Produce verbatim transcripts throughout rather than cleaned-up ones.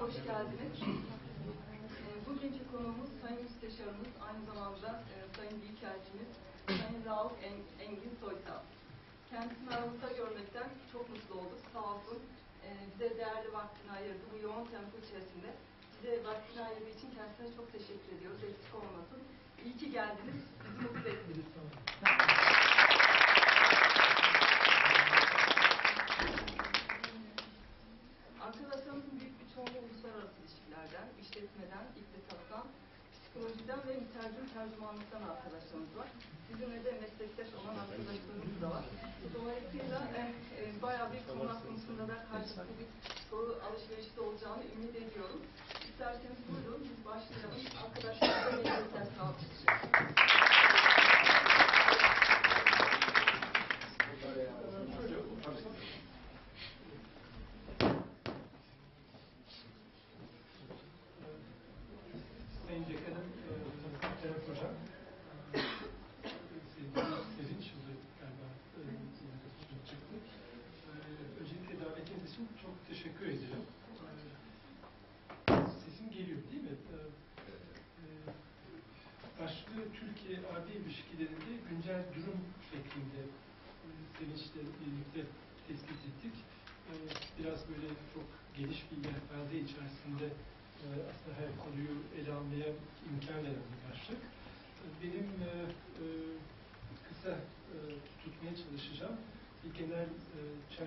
hoş geldiniz. Bugünkü konuğumuz Sayın Müsteşarımız, aynı zamanda e, Sayın Büyükelçimiz, Sayın Rauf Engin Soysal. Kendisini aramızda görmekten çok mutlu olduk. Sağ olsun e, bize değerli vaktini ayırdı. Bu yoğun tempo içerisinde bize vaktini ayırdığı için kendisine çok teşekkür ediyoruz. Eksik olmasın. İyi ki geldiniz. Bizi mutlu ettiniz. Arkadaşlarımızın büyük bir çoğunluğu uluslararası ilişkilerden, işletmeden, iktisattan, psikolojiden ve mütercim tercümanlıktan arkadaşlarımız var. Sizinle de meslektaş olan arkadaşlarımız da var. Dolayısıyla e, e, bayağı bir konular konusunda da karşılıklı bir soru alışverişte olacağını ümit ediyorum. İsterseniz buyurun, biz başlayalım. Arkadaşlarımıza meslektaş alkışlayalım. Sayın Dekanım, Serap Hocam, Sevinç Hızı galiba çıktı. Öncelikle davetiniz için çok teşekkür ederim. Sesim geliyor değil mi? Başlığı Türkiye-A B ilişkilerinde güncel durum şeklinde Sevinç'le birlikte tespit ettik. Biraz böyle çok geniş bir yelpaze içerisinde aslında her konuyu ele almaya imkan veren bir başlık. Benim e, e, kısa e, tutmaya çalışacağım. Bir genel e,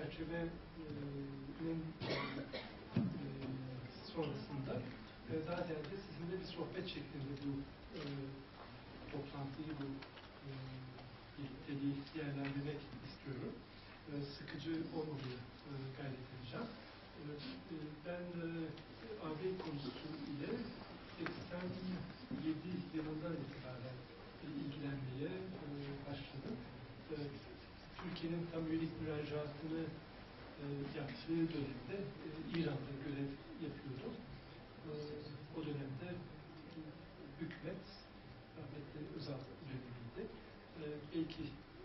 çerçevenin e, sonrasında e, daha ziyade sizinle bir sohbet şeklinde bu e, toplantıyı, bu e, birlikteliği değerlendirmek istiyorum. E, sıkıcı olmamaya e, gayret edeceğim. Ben A B konusu ile seksen yedi yılından itibaren ilgilenmeye başladım. Türkiye'nin tam üyelik müracaatını yaptığı dönemde İran'da görev yapıyordum. O dönemde hükümet, rahmetli Özal dönemiydi. Belki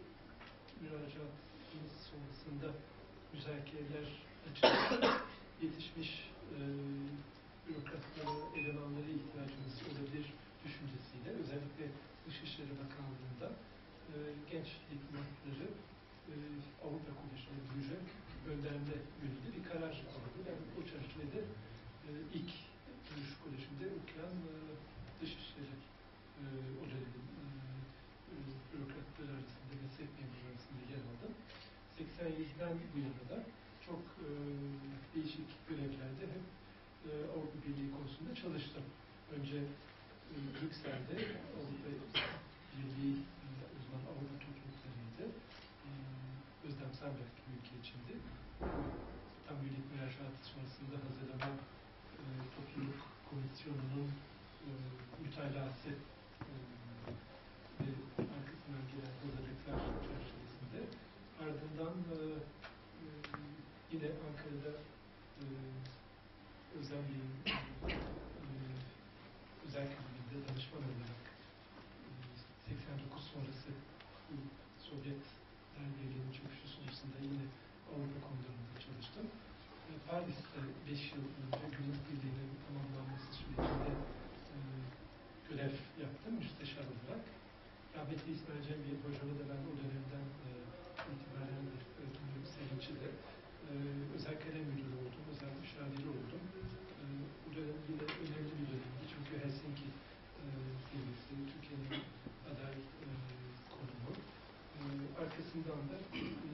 müracaatımız sonrasında müzakereler açıldı. Yetişmiş e, bürokratlara, elemanlara ihtiyacımız olabilir düşüncesiyle özellikle Dışişleri Bakanlığı'nda e, genç diplomatları e, Avrupa Koleji'ne duyacak gönderme yönünde bir karar aldı. Ben o çerçevede e, ilk Dış Koleji'nde okuyan e, Dışişleri e, o dönemin e, e, bürokratları arasında, meslek memuru arasında yer aldım. seksen yediden bu yana da çok e, değişik görevlerde hep e, Avrupa Birliği konusunda çalıştım. Önce e, Brüksel'de Avrupa Birliği e, o zaman Avrupa topluluklarıydı. E, Özlem Sanberk Büyükelçimdi. Tam üyelik müracaatı sonrasında hazırlanan e, topluluk komisyonunun e, mütalası e, ve arkasından gelen hazırlıklar çerçevesinde ardından e, e, yine Ankara'da e, özel bir e, özel kabininde danışman olarak e, seksen dokuz sonrası bu Sovyet Birliği'nin çöküşü sonrasında yine Avrupa konularında çalıştım. E, Paris'te beş yıl önce Gümrük Birliği'nin tamamlanması sürecinde e, görev yaptım müsteşar olarak. Rahmetli İsmail Cemil Hocam'a da ben o dönemden e, itibaren e, tanıyorum, Sevinç'i de. E, özel kalem müdürü oldum, özel müşaviri oldum. E, bu dönem yine önemli bir dönemdi çünkü Helsinki e, zirvesi, Türkiye'nin aday e, konumu. E, arkasından da e,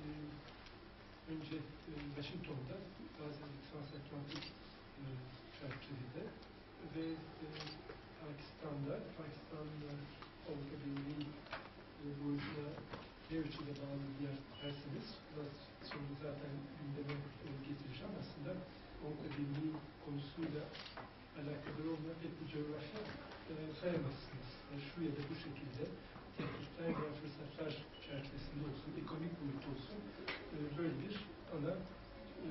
önce e, Washington'da, bazen transatlantik e, çerçevede ve e, Pakistan'da, Pakistan'da Avrupa Birliği e, boyutuna ne ölçüde bağlı diye derseniz, biraz sonra zaten gündeme e, getireceğim. Aslında Avrupa Birliği konusuyla alakadar olmayan pek bir coğrafya e, sayamazsınız. Yani şu ya da bu şekilde tehditler veya fırsatlar çerçevesinde olsun, ekonomik boyut olsun, e, böyle bir ana e,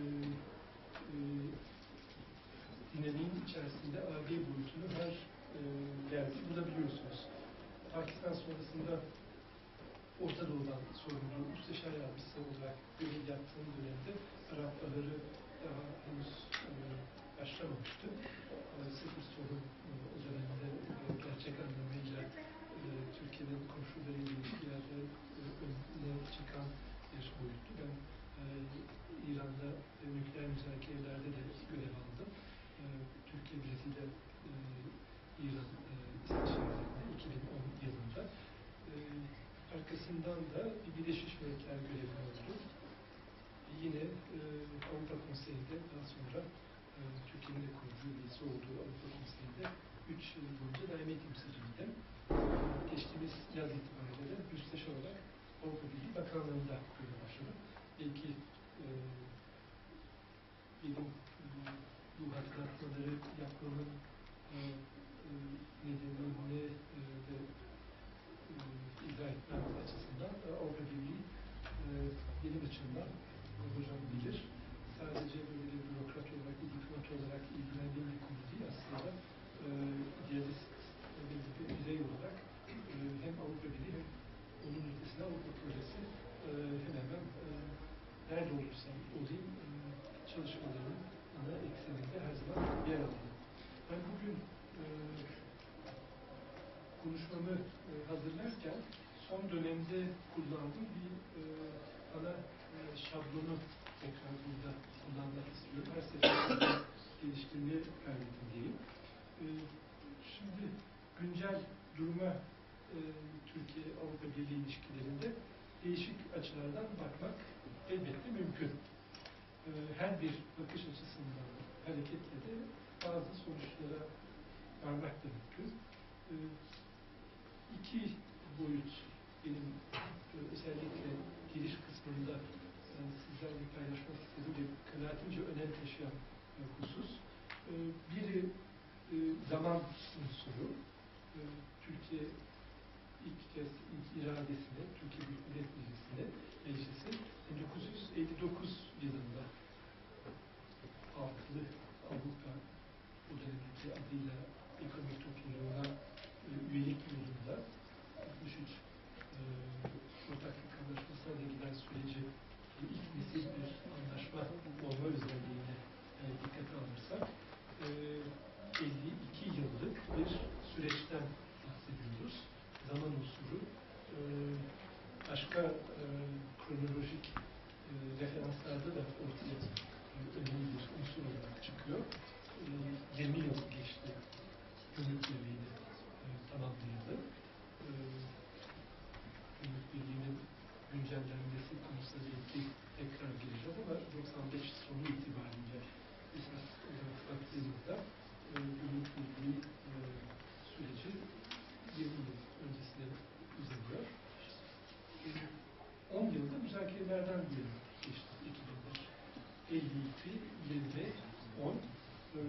e, dinamiğin içerisinde A B boyutunu her e, yerde bulabiliyorsunuz. Pakistan sonrasında Orta Doğu'dan sorumlu müsteşar yardımcısı olarak görev yaptığım dönemde Arap Baharı daha henüz e, başlamamıştı. E, Sıfır sorun e, o dönemde e, gerçek anlamıyla e, Türkiye'nin komşularıyla ilişkilerde e, önüne çıkan bir boyuttu. Ben e, İran'da e, nükleer müzakerelerde de görev aldım. E, Türkiye, Brezilya, e, İran e, istişarelerinde iki bin on yılında. E, arkasından da bir Birleşmiş Milletler görevi oldu. Yine e, Avrupa Konseyi'nde daha sonra e, Türkiye'nin de kurucu üyesi olduğu Avrupa Konseyi'nde üç yıl boyunca daimi temsilciydim. Geçtiğimiz yaz itibariyle de müsteşar olarak Avrupa Birliği Bakanlığı'nda görev başladım. Belki e, benim e, bu hatırlatmaları yapmamın e, e, nedenini e, de e, izah etmem açısından e, Avrupa Birliği e, benim açımdan e, hocam bilir. Sadece böyle bir bürokrat olarak, bir diplomat olarak ilgilendiğim bir konu değil aslında. E, idealist e, bir birey olarak e, hem Avrupa Birliği hem onun ötesinde Avrupa projesi e, hemen hemen e, nerede olursam olayım e, çalışmalarının ana ekseninde her zaman yer alıyor. Ben bugün e, konuşmamı e, hazırlarken son dönemde kullandığım bir e, ana e, şablonu tekrar burada kullanmak istiyorum. Her seferinde geliştirmeye gayret edeyim. E, şimdi güncel duruma e, Türkiye-Avrupa Birliği ilişkilerinde değişik açılardan bakmak elbette mümkün. E, her bir bakış açısından hareketle de bazı sonuçlara varmak da mümkün. E, iki boyut benim e, özellikle giriş kısmında e, sizlerle paylaşmak istediğim ve kanaatimce önem taşıyan e, husus. E, biri e, zaman unsuru. E, Türkiye ilk kez ilk iradesini, Türkiye Büyük Millet Meclisi'ne, meclisi bin dokuz yüz elli dokuz yılında altılı Avrupa, o dönemki adıyla ekonomik topluluğuna e, üyelik yolunda altmış üç e, ortaklık anlaşmasına da giden süreci e, ilk nesil bir anlaşma olma özelliğine e, dikkate alırsak e, elli iki yıllık bir süreçten bahsediyoruz. Zaman unsuru e, başka e, kronolojik e, referanslarda da ortaya e, önemli bir unsur olarak çıkıyor. E, yirmi yıl geçti Gümrük Birliği'ni e, tamamlayalı. E, Gümrük Birliği'nin güncellenmesi konusunda belki tekrar geleceğiz ama doksan beş sonu itibariyle esas olarak baktığımızda e, Gümrük Birliği e, süreci yirmi yıl öncesine uzanıyor. on yılda müzakerelerden bir yana geçti. iki bin bir, elli iki, yirmi, on. E,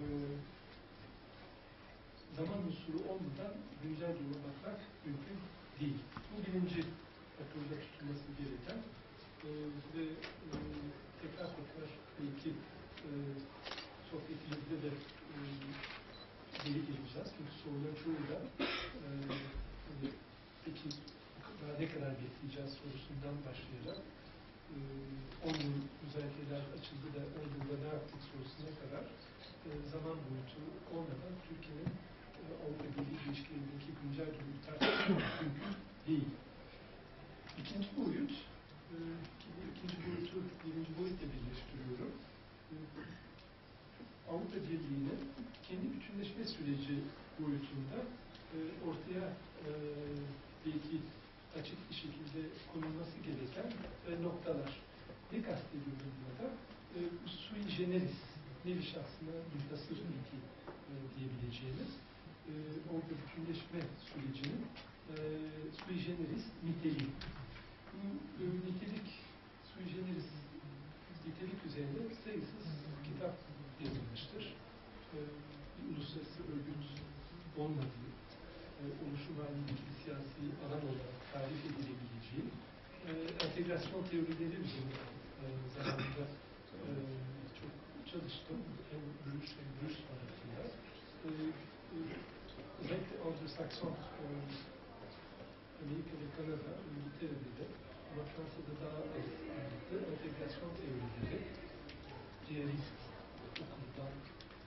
zaman unsuru olmadan güncel duruma bakmak mümkün değil. Bu birinci akılda tutulması gereken e, ve e, tekrar tekrar belki e, sohbetimizde de e, geri geleceğiz. Çünkü soruların çoğuyla e, hani, peki daha ne kadar bekleyeceğiz sorusundan başlayarak e, on yıl müzakereler açıldı da on yılda ne yaptık sorusuna kadar e, zaman boyutu olmadan Türkiye'nin e, Avrupa Birliği ilişkilerindeki güncel durumu tartışmak mümkün değil. İkinci boyut, e, ki bu ikinci boyutu birinci boyutla birleştiriyorum. E, Avrupa Birliği'nin kendi bütünleşme süreci boyutunda e, ortaya e, belki açık bir şekilde konulması gereken e, noktalar. Ne kastediyorum burada? E, sui generis, nevi şahsına münhasır ilki e, diyebileceğimiz e, Avrupa bütünleşme sürecinin e, sui generis niteliği. Bu e, nitelik, sui generis nitelik üzerinde sayısız kitap yazılmıştır. E, bir uluslararası örgüt olmadığı, e, oluşum halindeki bir siyasi alan olarak tarif edilebileceği e, entegrasyon teorileri üzerine e, zamanında e, çok çalıştım. Hem Brüş hem Brüş tarafında. E, e, özellikle Anglo-Sakson, e, Amerika ve Kanada, İngiltere'de de ama Fransa'da daha az anlattı. Entegrasyon teorileri, realist okuldan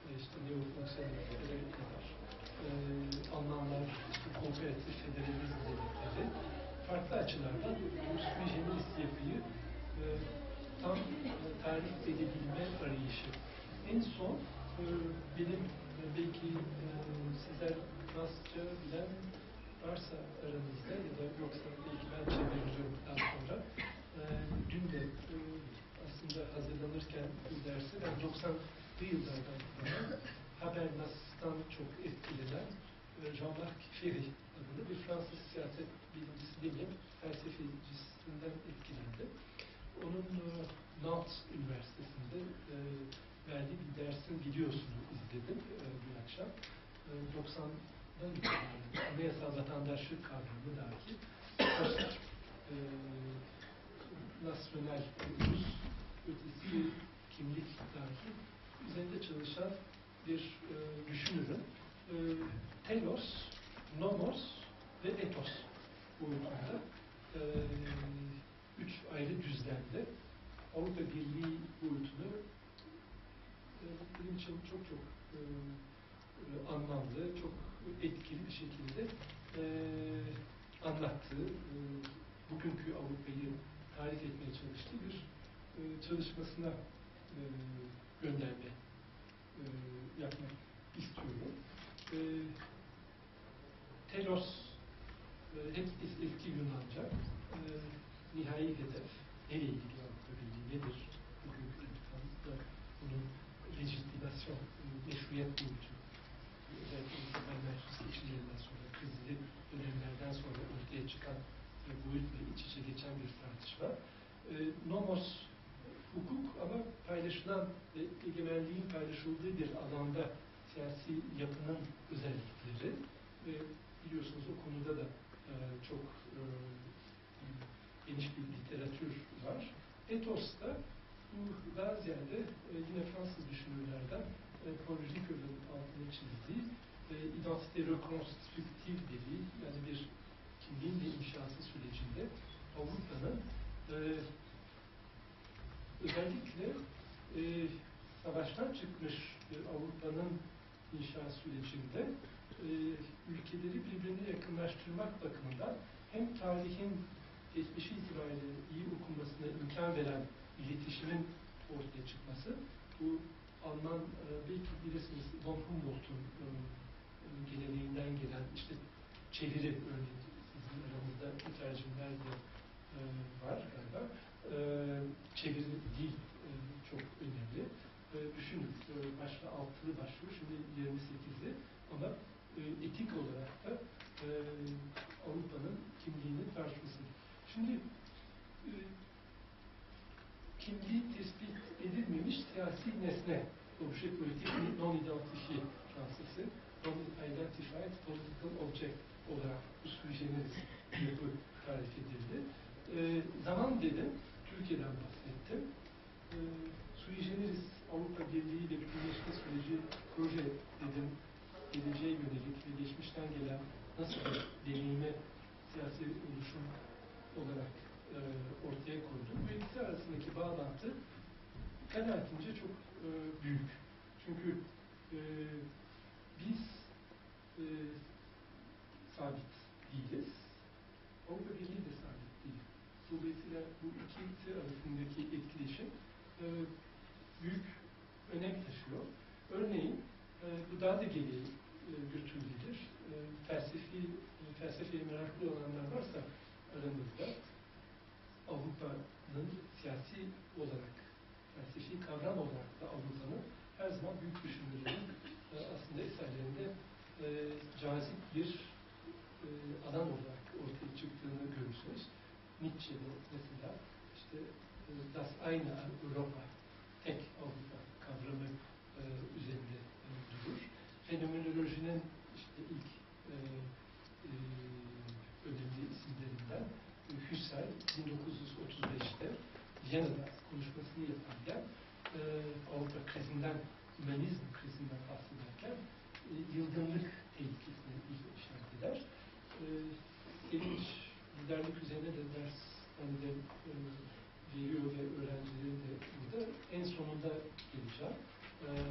e, işte neofonksiyonelistleri kadar, e, Almanlar işte kooperatif federalizm dedikleri farklı açılardan bu sui generis yapıyı e, tam e, tarif edebilme arayışı. En son e, benim e, belki e, sizler Nasça bilen varsa aranızda ya da yoksa belki ben çeviriyorum daha sonra. E, dün de e, aslında hazırlanırken bu dersi ben doksanlı yıllardan sonra Habermas'tan çok etkilenen e, Jean-Marc Ferry adında bir Fransız siyaset bilimcisi demeyeyim, felsefecisinden etkilendim. Onun e, Nantes Üniversitesi'nde e, verdiği bir dersin videosunu izledim e, bir akşam. E, doksandan itibaren anayasal vatandaşlık kavramı dahi post e, nasyonel ulus ötesi kimlik dahi üzerinde çalışan bir e, düşünürün e, telos, nomos ve etos boyutunda e, üç ayrı düzlemde Avrupa Birliği boyutunu e, benim için çok çok e, e, anlamlı, çok etkili bir şekilde e, anlattığı, e, bugünkü Avrupa'yı tarif etmeye çalıştığı bir e, çalışmasına e, gönderme e, yapmak istiyorum. E, telos, e, hep eski Yunanca, e, nihai hedef, nereye gidiyor Avrupa Birliği, nedir bugünkü imkanımızda bunun lejitimasyon, meşruiyet boyutu, özellikle mükemmel seçimlerinden sonra, krizli dönemlerden sonra ortaya çıkan e, boyutla iç içe geçen bir tartışma. E, nomos, hukuk ama paylaşılan ve egemenliğin paylaşıldığı bir alanda siyasi yapının özellikleri ve biliyorsunuz o konuda da e, çok e, geniş bir literatür var. Etos da bu daha ziyade e, yine Fransız düşünürlerden e, Paul Ricoeur'un altını çizdiği e, identite rekonstrüktif dediği, yani bir kimliğin de inşası sürecinde Avrupa'nın e, özellikle e, savaştan çıkmış e, Avrupa'nın inşa sürecinde e, ülkeleri birbirine yakınlaştırmak bakımından hem tarihin geçmişi itibariyle iyi okunmasına imkan veren iletişimin ortaya çıkması, bu Alman, e, belki bilirsiniz von Humboldt'un e, geleneğinden gelen işte çeviri, örneğin sizin aranızda mütercimler de e, var galiba. E, çeviri dil e, çok önemli. E, düşünün, e, başta altılı başlıyor, şimdi yirmi sekizli ama e, etik olarak da e, Avrupa'nın kimliğini tartışması. Şimdi e, kimliği tespit edilmemiş siyasi nesne, obje politik non-identifié Fransızı, non-identified political object olarak bu sui generis yapı tarif edildi. E, zaman dedim, Türkiye'den bahsettim. E, sui generis Avrupa Birliği ve bütünleşme süreci proje dedim, geleceğe yönelik ve geçmişten gelen nasıl bir deneyime siyasi oluşum olarak e, ortaya koydum. Bu ikisi arasındaki bağlantı kanaatimce çok e, büyük. Çünkü e, biz e, sabit değiliz. Avrupa Birliği de sabit değil. Dolayısıyla bu ikisi arasındaki etkileşim e, büyük önem taşıyor. Örneğin e, bu daha da geriye e, götürülebilir. E, felsefi, e, felsefeye meraklı olanlar varsa aramızda Avrupa'nın siyasi olarak, felsefi kavram olarak da Avrupa'nın her zaman büyük düşünürlerin e, aslında eserlerinde e, cazip bir e, alan olarak ortaya çıktığını görürsünüz. Nietzsche'de mesela işte e, Das eine Europa, tek Avrupa kavramı e, üzerinde e, durur. Fenomenolojinin işte ilk e, e, önemli isimlerinden Husserl bin dokuz yüz otuz beşte Viyana'da konuşmasını yaparken e, Avrupa krizinden, hümanizm krizinden bahsederken e, yılgınlık tehlikesini işaret eder. E, Sevinç liderlik üzerine de ders hani de e, veriyor ve öğrencileri de burada. En sonunda geleceğim. E, bu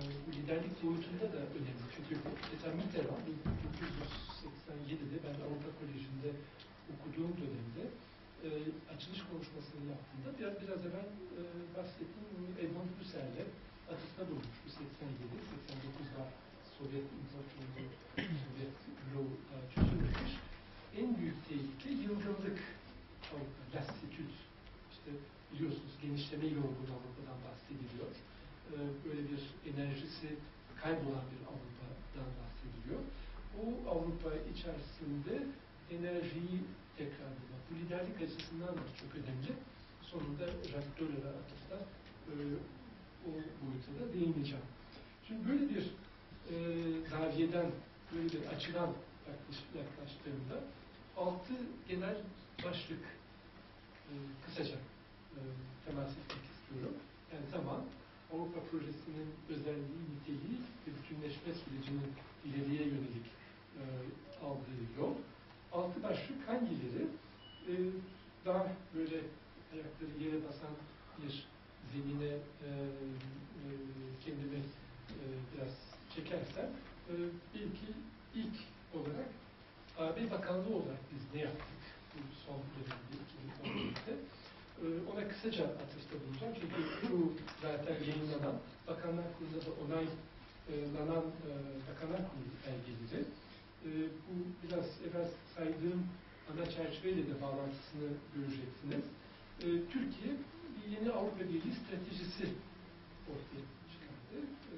liderlik boyutunda da önemli. Çünkü mesela Mitterrand bin dokuz yüz seksen yedide ben Avrupa Koleji'nde okuduğum dönemde e, açılış konuşmasını yaptığında biraz, biraz evvel e, bahsettiğim Edmund Husserl'le atıfta bulunmuştu. seksen yedi seksen dokuzda Sovyet İmparatorluğu, Sovyet bloğu çözülmüş. En büyük tehlike yılgınlık Avrupa, lassitüd. İşte biliyorsunuz genişleme yorgun Avrupa'dan bahsediliyor. Ee, böyle bir enerjisi kaybolan bir Avrupa'dan bahsediliyor. O Avrupa içerisinde enerjiyi tekrar bulmak. Bu liderlik açısından da çok önemli. Sonunda Jacques Delor'a atıfta e, o boyuta da değineceğim. Şimdi böyle bir e, zaviyeden, böyle bir açıdan yaklaştığımda altı genel başlık e, kısaca e, temas etmek istiyorum. Yani zaman, Avrupa projesinin özelliği, niteliği ve bütünleşme sürecinin ileriye yönelik e, aldığı yol. Altı başlık hangileri? E, daha böyle ayakları yere basan bir zemine e, e, kendimi e, biraz çekersem e, belki ilk olarak A B Bakanlığı olarak biz ne yaptık bu son dönemde iki bin on yedide? E, ona kısaca atıfta bulunacağım. Çünkü bu zaten yayınlanan Bakanlar Kurulu'nda da onaylanan e, Bakanlar Kurulu belgeleri. E, bu biraz evvel saydığım ana çerçeveyle de bağlantısını göreceksiniz. E, Türkiye bir yeni Avrupa Birliği stratejisi ortaya çıkardı. E,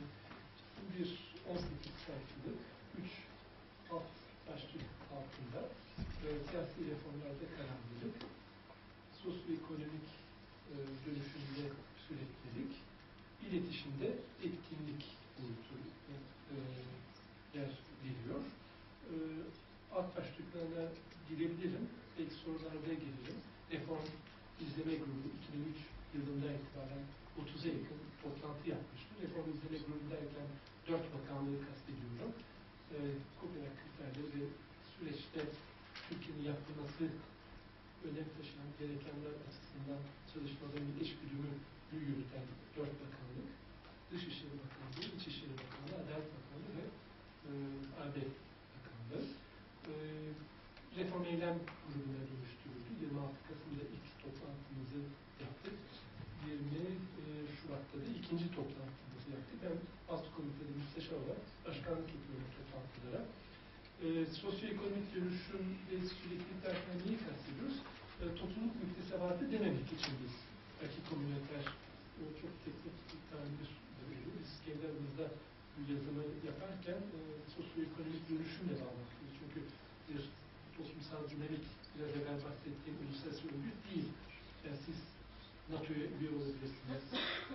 bir on sekiz sayfalık, üç alt başlık altında e, siyasi reformlarda kararlılık, sosyoekonomik e, dönüşümde süreklilik, iletişimde etkinlik boyutu e, yer veriyor. E, alt başlıklarına girebilirim. Belki sorularda gelirim. Reform İzleme Grubu iki bin üç yılında itibaren otuza yakın toplantı yapmıştı. Reform İzleme Grubu derken dört bakanlığı kastediyorum. E, Kopenhag kriterleri ve süreçte Türkiye'nin yapılması önem taşıyan gerekenler açısından çalışmaların eş güdümü yürüten dört bakanlık, Dışişleri Bakanlığı, İçişleri Bakanlığı, Adalet Bakanlığı ve e, A B Bakanlığı. E, Reform Eylem Grubu'na dönüştürüldü. yirmi altı Kasım'da ilk toplantımızı yaptık. yirmi Şubat'ta da ikinci toplantımızı yaptık. Ben alt komitede müsteşar olarak başkanlık yapıyorum toplantılara. E, sosyoekonomik dönüşüm ve süreklilik derken neyi kastediyoruz? E, topluluk müktesebatı dememek için biz belki komüniter e, çok teknik bir tabir veriyor. Biz kendi aramızda bu yazımı yaparken e, sosyoekonomik dönüşümle bağlantılıyız. Çünkü bir toplumsal dinamik biraz evvel bahsettiğim uluslararası örgüt değil. Yani siz NATO'ya üye olabilirsiniz.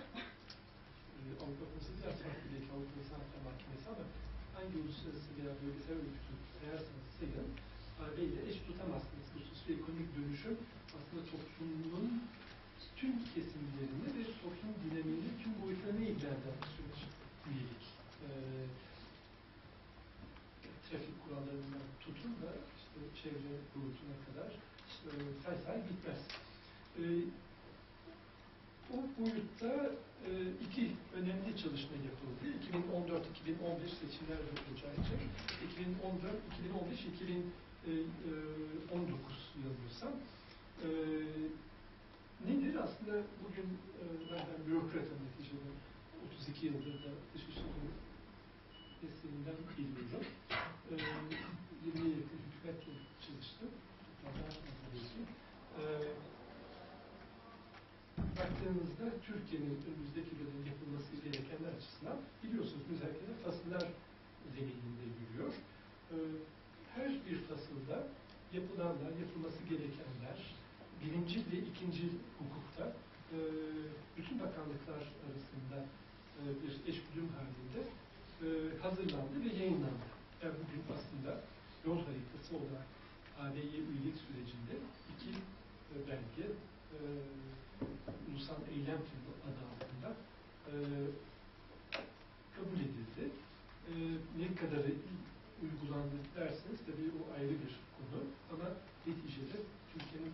E, Avrupa Konseyi biraz farklı belki Avrupa İnsan Hakları Mahkemesi ama hangi uluslararası veya bölgesel örgütü sayarsanız sayın A B ile eş tutamazsınız. Bu sosyoekonomik dönüşüm aslında toplumun tüm kesimlerini ve toplum dinamiğini tüm boyutlarını ilgilendiren bir süreç. Üyelik. E, trafik kurallarından tutun da işte çevre boyutuna kadar e, say say bitmez. E, o boyutta e, iki önemli çalışma yapıldı. iki bin on dört iki bin on beş seçimler olacağı için iki bin on dört iki bin on beş iki bin on dokuz yanılıyorsam e, nedir? Aslında bugün e, ben bürokratım neticede otuz iki yıldır da Dışişleri mesleğinden geliyorum. E, yirmiye yakın hükümetle çalıştım. Daha fazla diyorsun. E, baktığınızda Türkiye'nin önümüzdeki dönem yapılması gerekenler açısından biliyorsunuz müzakere fasıllar zemininde yürüyor. E, her bir fasılda yapılanlar, yapılması gerekenler, birinci ve ikinci hukukta e, bütün bakanlıklar arasında e, bir eşgüdüm halinde e, hazırlandı ve yayınlandı. Yani bugün aslında yol haritası olarak A B'ye üyelik sürecinde iki e, belge e, Ulusal Eylem Planı adı altında e, kabul edildi. E, ne kadarı uygulandı derseniz tabii o ayrı bir konu ama neticede Türkiye'nin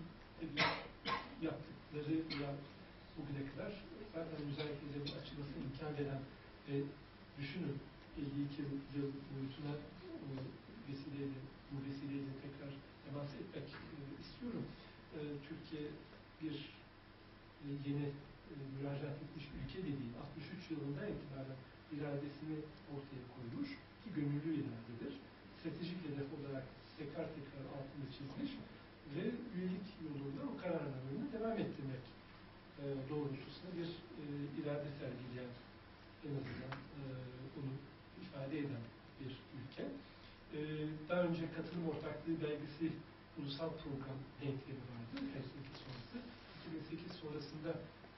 yaptıkları ya bugüne kadar zaten müzakerelerin açılmasına imkan veren ve düşünün elli iki yıl boyutuna e, vesileyle, bu vesileyle tekrar temas etmek e, istiyorum. E, Türkiye bir e, yeni e, müracaat etmiş ülke de değil. altmış üç yılından itibaren iradesini ortaya koymuş ki gönüllü iradedir. Stratejik hedef olarak tekrar tekrar altını çizmiş ve üyelik yolunda o kararlarını devam ettirmek e, doğrultusunda bir e, irade sergileyen, en azından e, bunu ifade eden bir ülke. E, daha önce katılım ortaklığı belgesi ulusal program denklemi vardı. Helsinki sonrası. iki bin sekiz sonrasında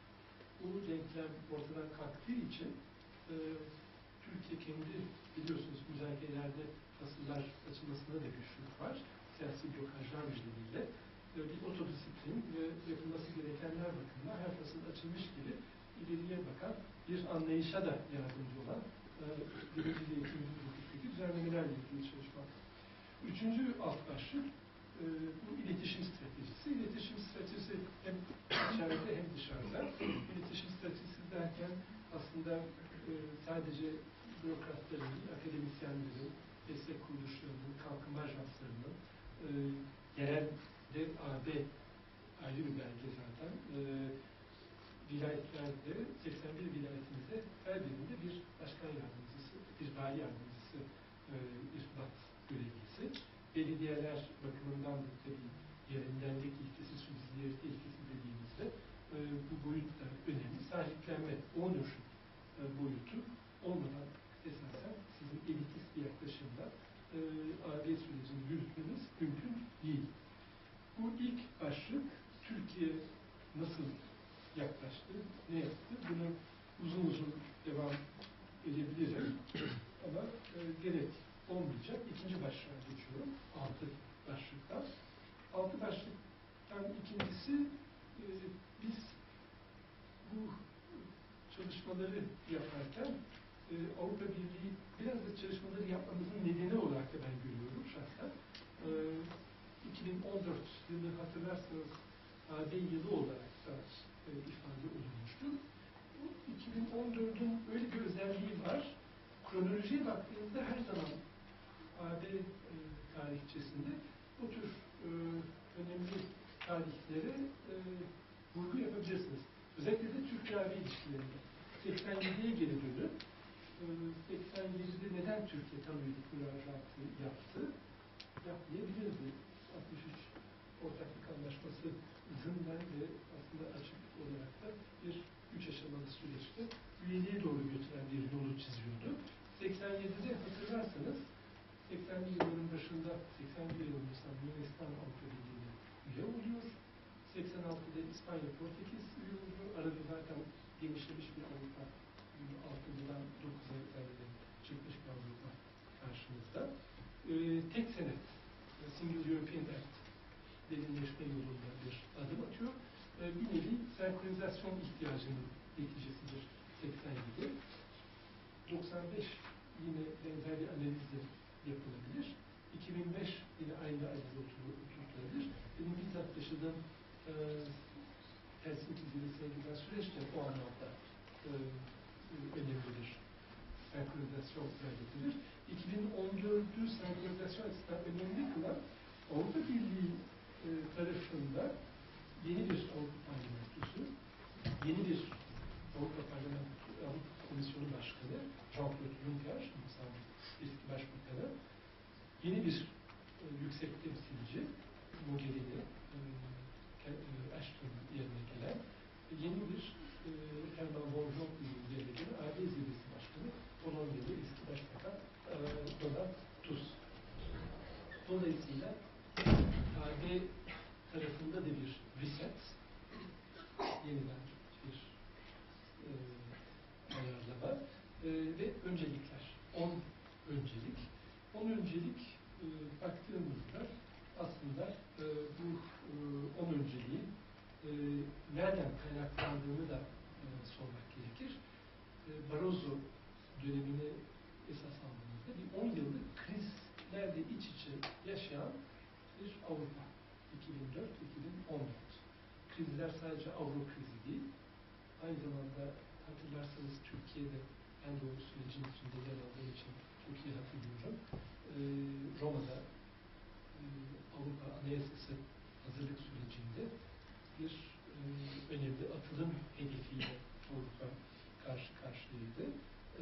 bu denklem ortadan kalktığı için e, Türkiye kendi, biliyorsunuz, müzakerelerde fasıllar açılmasına da güçlük var. Siyasi blokajlar nedeniyle e, bir otodisiplin ve yapılması gerekenler bakımından her fasıl açılmış gibi ileriye bakan bir anlayışa da yardımcı olan e, birinci ve ikinci hukuktaki düzenlemelerle ilgili çalışma. Üçüncü alt başlık e, bu iletişim stratejisi. İletişim stratejisi hem içeride hem dışarıda. İletişim stratejisi derken aslında e, sadece bürokratların, akademisyenlerin, destek kuruluşlarının, kalkınma ajanslarının, e, yerelde A B ayrı bir belge zaten, e, vilayetlerde, seksen bir vilayetimizde her birinde bir başkan yardımcısı, bir vali yardımcısı, e, irtibat görevlisi. Belediyeler bakımından da tabii yerindenlik ilkesi, subsidiarite ilkesi dediğimizde e, bu boyut da önemli. Sahiplenme, ownership e, boyutu olmadan esasen sizin elitist bir yaklaşımla e, A B sürecini yürütmeniz mümkün değil. Bu ilk başlık Türkiye nasıl yaklaştı, ne yaptı? Bunu uzun uzun devam edebilirim ama e, gerek olmayacak. İkinci başlığa geçiyorum. Altı başlıktan. Altı başlıktan ikincisi e, biz bu çalışmaları yaparken e, Avrupa Birliği biraz da çalışmaları yapmamızın nedeni olarak da ben görüyorum şahsen. E, iki bin on dört yılı hatırlarsanız A B yılı olarak da e, ifade olunmuştur. Bu iki bin on dördün öyle bir özelliği var. Kronolojiye baktığınızda her zaman A B e, tarihçesinde bu tür e, önemli tarihlere e, vurgu yapabilirsiniz. Özellikle de Türkiye-A B ilişkilerinde. seksen yediye geri dönüp e, seksen yedide neden Türkiye tam üyelik müracaatı yaptı? Yapmayabilirdi. altmış üç ortaklık anlaşması zımnen ve aslında açık olarak da bir üç aşamalı süreçte üyeliğe doğru götüren bir yolu çiziyordu. seksen yedide hatırlarsanız seksenli yılların başında seksen bir yılında Yunanistan Avrupa Birliği'ne üye oluyor. seksen altıda İspanya Portekiz üye oluyor. Arada zaten genişlemiş bir Avrupa, altıdan dokuza çıkmış bir Avrupa karşımızda. Ee, tek senet, Single European Act derinleşme yolunda bir adım atıyor. Ee, bir nevi senkronizasyon ihtiyacının neticesidir seksen yedi. doksan beş yine benzer bir analizle yapılabilir. iki bin beş yine aynı analiz oturtulabilir. Benim bizzat yaşadığım e, Helsinki zirvesine giden süreçte o anlamda e, önemli bir senkronizasyon kaydedilir. iki bin on dördü senkronizasyon açısından önemli kılan Avrupa Birliği e, tarafında yeni bir Avrupa Parlamentosu, yeni bir Avrupa Parlamentosu, Avrupa Komisyonu Başkanı Jean-Claude Juncker, eski Başbakanı, yeni bir e, yüksek temsilci Mogherini, e, Ashton'un yerine gelen, yeni bir e, Herman von Rompuy'un yerine gelen A B Zirvesi Başkanı, Polonyalı eski Başbakan e, Donald Tusk. Dolayısıyla A B tarafında da bir reset, yeniden bir e, ayarlama e, ve öncelikler. On öncelik. On öncelik e, baktığımızda aslında e, bu e, on önceliğin e, nereden kaynaklandığını da e, sormak gerekir. E, Barroso dönemini esas aldığımızda bir on yıllık krizlerle iç içe yaşayan bir Avrupa. iki bin dört iki bin on dört. Krizler sadece Avro krizi değil. Aynı zamanda hatırlarsanız Türkiye'de ben de o sürecin içinde yer aldığım için çok iyi hatırlıyorum. E, Roma'da e, Avrupa Anayasası hazırlık sürecinde bir e, önemli atılım hedefiyle Avrupa karşı karşıyaydı. E,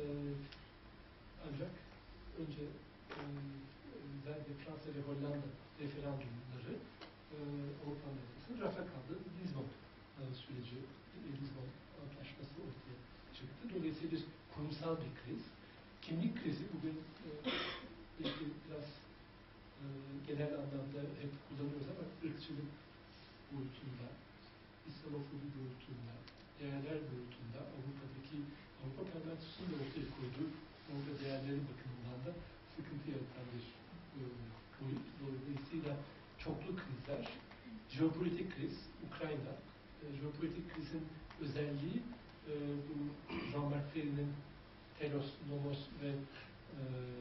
ancak önce e, özellikle Fransa ve Hollanda referandumları e, Avrupa Anayasası'nın rafa kaldığı Lizbon e, süreci, Lizbon Antlaşması ortaya çıktı. Dolayısıyla bir kurumsal bir kriz. Kimlik krizi bugün e, belki biraz e, genel anlamda hep kullanıyoruz ama ırkçılık boyutunda, İslamofobi boyutunda, değerler boyutunda Avrupa'daki Avrupa Parlamentosu'nun da ortaya koyduğu Avrupa değerleri bakımından da sıkıntı yaratan bir e, boyut. Dolayısıyla çoklu krizler, jeopolitik kriz, Ukrayna, e, jeopolitik krizin özelliği e, bu Jean-Marc Ferry'nin telos, nomos ve e,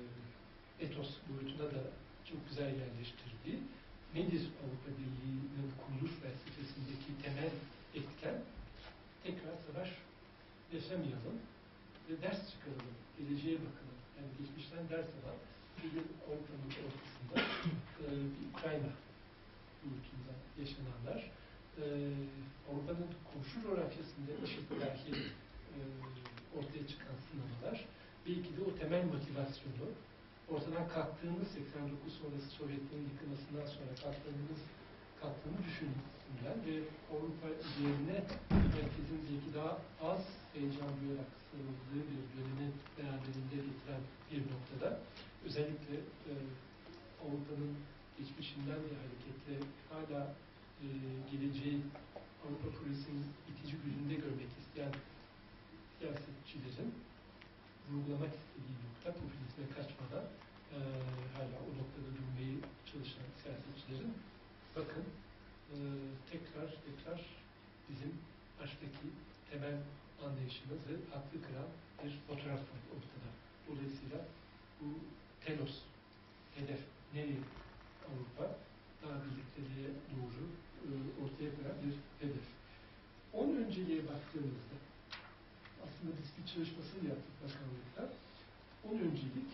etos boyutuna da çok güzel yerleştirdiği nedir Avrupa Birliği'nin kuruluş felsefesindeki temel etken? Tekrar savaş yaşamayalım ve ders çıkaralım, geleceğe bakalım. Yani geçmişten ders alan bugün Avrupa'nın ortasında e, Ukrayna boyutunda yaşananlar, e, Avrupa'nın komşu coğrafyasında IŞİD belki e, ortaya çıkan sınavlar, belki de o temel motivasyonu ortadan kalktığımız seksen dokuz sonrası Sovyetlerin yıkılmasından sonra kalktığımız kalktığını düşünülen ve Avrupa üzerine herkesin belki daha az heyecan duyarak sarıldığı bir dönemi beraberinde getiren bir noktada özellikle e, Avrupa'nın geçmişinden bir hareketle hala e, geleceği Avrupa projesinin itici gücünde görmek isteyen siyasetçilerin vurgulamak istediği nokta, popülizme kaçmadan e, hala o noktada durmayı çalışan siyasetçilerin bakın e, tekrar tekrar bizim baştaki temel anlayışımızı haklı kıran bir fotoğraf var ortada. Dolayısıyla bu telos, hedef, nereye Avrupa, daha birlikteliğe doğru e, ortaya koyan bir hedef. Onun önceliğe baktığımızda aslında biz bir çalışmasını yaptık bakanlıkta. On öncelik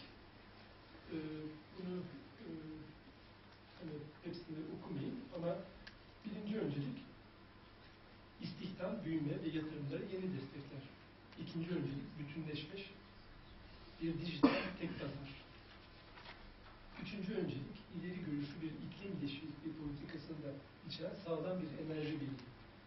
e, bunu e, hani hepsini okumayayım ama birinci öncelik istihdam, büyüme ve yatırımları yeni destekler. İkinci öncelik bütünleşmiş bir dijital tek pazar. Üçüncü öncelik ileri görüşlü bir iklim değişikliği politikasında içeren sağlam bir enerji birliği.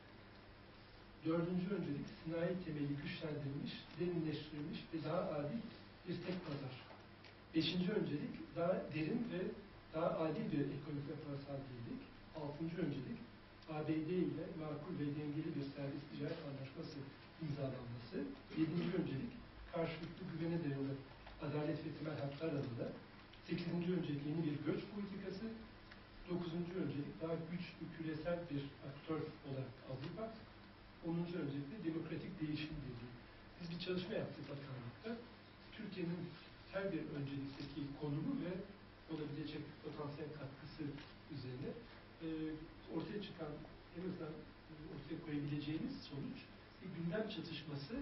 Dördüncü öncelik sanayi temeli güçlendirilmiş, derinleştirilmiş ve daha adil bir tek pazar. Beşinci öncelik daha derin ve daha adil bir ekonomik ve parasal birlik. Altıncı öncelik A B D ile makul ve dengeli bir serbest ticaret anlaşması imzalanması. Yedinci öncelik karşılıklı güvene dayalı adalet ve temel haklar alanında. Sekizinci öncelik yeni bir göç politikası. Dokuzuncu öncelik daha güçlü küresel bir aktör olarak Avrupa. Onuncu öncelikle demokratik değişim birliği. Biz bir çalışma yaptık bakanlıkta. Türkiye'nin her bir öncelikteki konumu ve olabilecek potansiyel katkısı üzerine e, ortaya çıkan, en azından ortaya koyabileceğimiz sonuç bir gündem çatışması,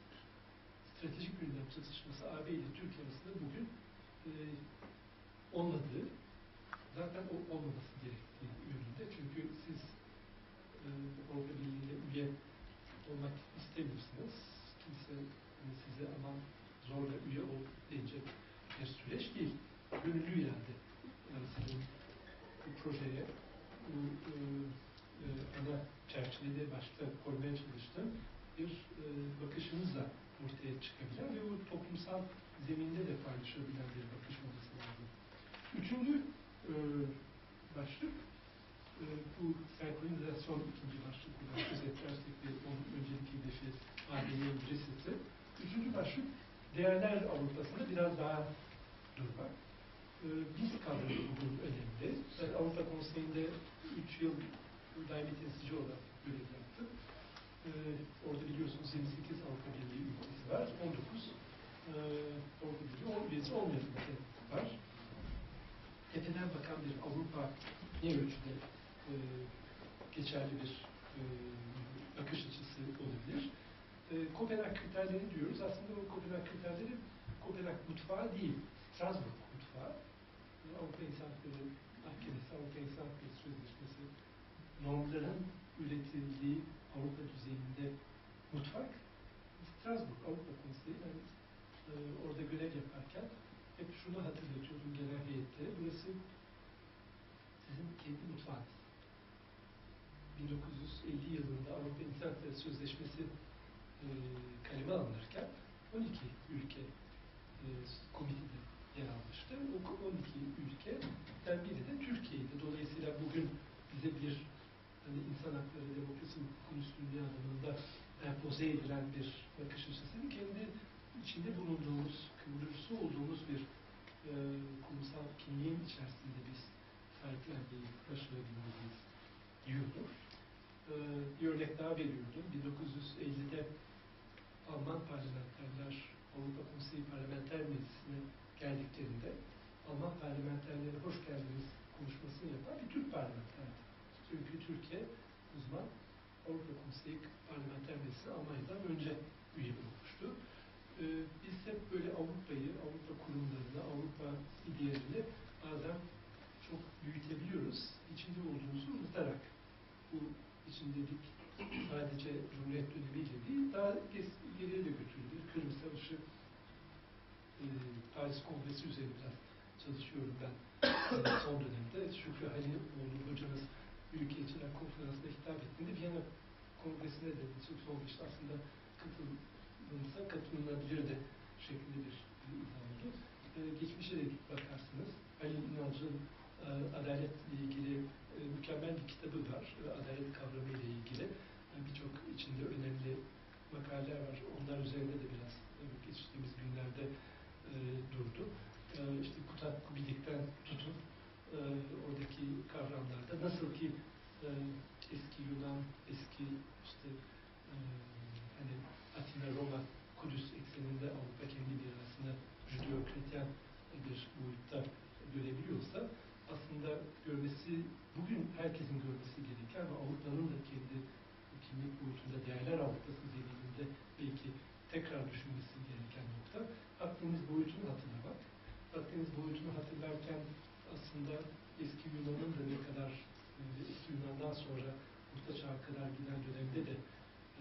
stratejik gündem çatışması A B ile Türkiye arasında bugün e, olmadığı, zaten o olmaması gerektiği yönünde. Çünkü siz e, Avrupa Birliği'ne üye olmak istemiyorsunuz. Kimse hani size aman zorla üye ol diyecek bir süreç değil. Gönüllü irade. Yani sizin bu projeye, bu e, e, ana çerçevede başta koymaya çalıştığım bir e, bakışınızla ortaya çıkabilen ve bu toplumsal zeminde de paylaşabilen bir bakış olması lazım. Üçüncü e, başlık e, bu senkronizasyon ikinci başlık olarak özetlersek ve onun öncelik hedefi A B'nin reseti. Üçüncü başlık değerler Avrupa'sında biraz daha durmak. E, biz kavramı bugün önemli. Ben Avrupa Konseyi'nde üç yıl daimi temsilci olarak görev yaptım. E, orada biliyorsunuz yirmi sekiz Avrupa Birliği ülkesi var. on dokuz e, Avrupa Birliği on üyesi olmayan ülke var. Tepeden bakan bir Avrupa ne ölçüde e, geçerli bir e, bakış açısı olabilir. E, Kopenhag kriterleri diyoruz. Aslında o Kopenhag kriterleri Kopenhag mutfağı değil, Strasbourg mutfağı. Avrupa İnsan Hakları Mahkemesi, Avrupa İnsan Hakları Sözleşmesi normların üretildiği Avrupa düzeyinde mutfak Strasbourg Avrupa Konseyi. Ben e, orada görev yaparken hep şunu hatırlatıyordum genel heyette. Burası sizin kendi mutfağınız. bin dokuz yüz elli yılında Avrupa İnsan Hakları Sözleşmesi e, kaleme alınırken on iki ülke e, komitede yer almıştı. O on iki ülkeden biri de Türkiye'ydi. Dolayısıyla bugün bize bir hani insan hakları, demokrasi, hukukun üstünlüğü anlamında empoze edilen bir bakış açısını kendi içinde bulunduğumuz, kurucusu olduğumuz bir e, kurumsal kimliğin içerisinde biz sahiplenmeyi başarabilmeliyiz diyordur. E, bir örnek daha veriyordum. bin dokuz yüz ellide Alman parlamenterler Avrupa Konseyi Parlamenter Meclisi'ne geldiklerinde Alman parlamenterlere hoş geldiniz konuşmasını yapan bir Türk parlamenterdi. Çünkü Türkiye o zaman Avrupa Konseyi Parlamenter Meclisi Almanya'dan önce üye olmuştu. Ee, biz hep böyle Avrupa'yı, Avrupa kurumlarını, Avrupa idealini bazen çok büyütebiliyoruz. İçinde olduğumuzu unutarak. Bu içindelik sadece Cumhuriyet dönemiyle değil, daha geriye de götürülür. Kırım Savaşı, e, Paris Kongresi üzerine biraz çalışıyorum ben son dönemde. Şükrü Halioğlu hocamız Büyükelçiler Konferansı'na hitap ettiğinde Viyana Kongresi'ne de son işte aslında katılınsa katılınabilir de şeklinde bir izah oldu. E, geçmişe de bakarsınız. Halil İnalcı'nın e, adaletle ilgili e, mükemmel bir kitabı var. E, adalet kavramı ile ilgili. E, Birçok içinde önemli makaleler var. Onlar üzerinde de biraz e, geçtiğimiz günlerde e, durdu. E, işte Kutat Kubidik'ten tutun e, oradaki kavramlarda nasıl ki e, eski Yunan, eski işte e, hani Atina, Roma, Kudüs ekseninde Avrupa kendi mirasını Judeo-Kretyen bir boyutta görebiliyorsa aslında görmesi, bugün herkesin görmesi gereken ve Avrupa'nın da kendi kimlik boyutunda değerler Avrupa'sı zemininde belki tekrar düşünmesi gereken nokta Akdeniz boyutunu hatırlamak. Akdeniz boyutunu hatırlarken aslında eski Yunan'ın da ne kadar e, eski Yunan'dan sonra Orta Çağ'a kadar giden dönemde de e,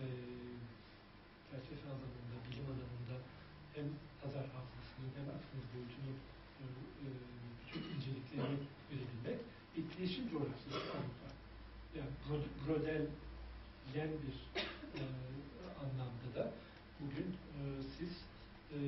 felsefe alanında, bilim alanında hem Hazar Hafızası'nın hem Akdeniz boyutunu e, e, bütün inceliklerini görebilmek, etkileşim coğrafyası Avrupa. Yani Brodel-yen bir e, anlamda da bugün e, siz e,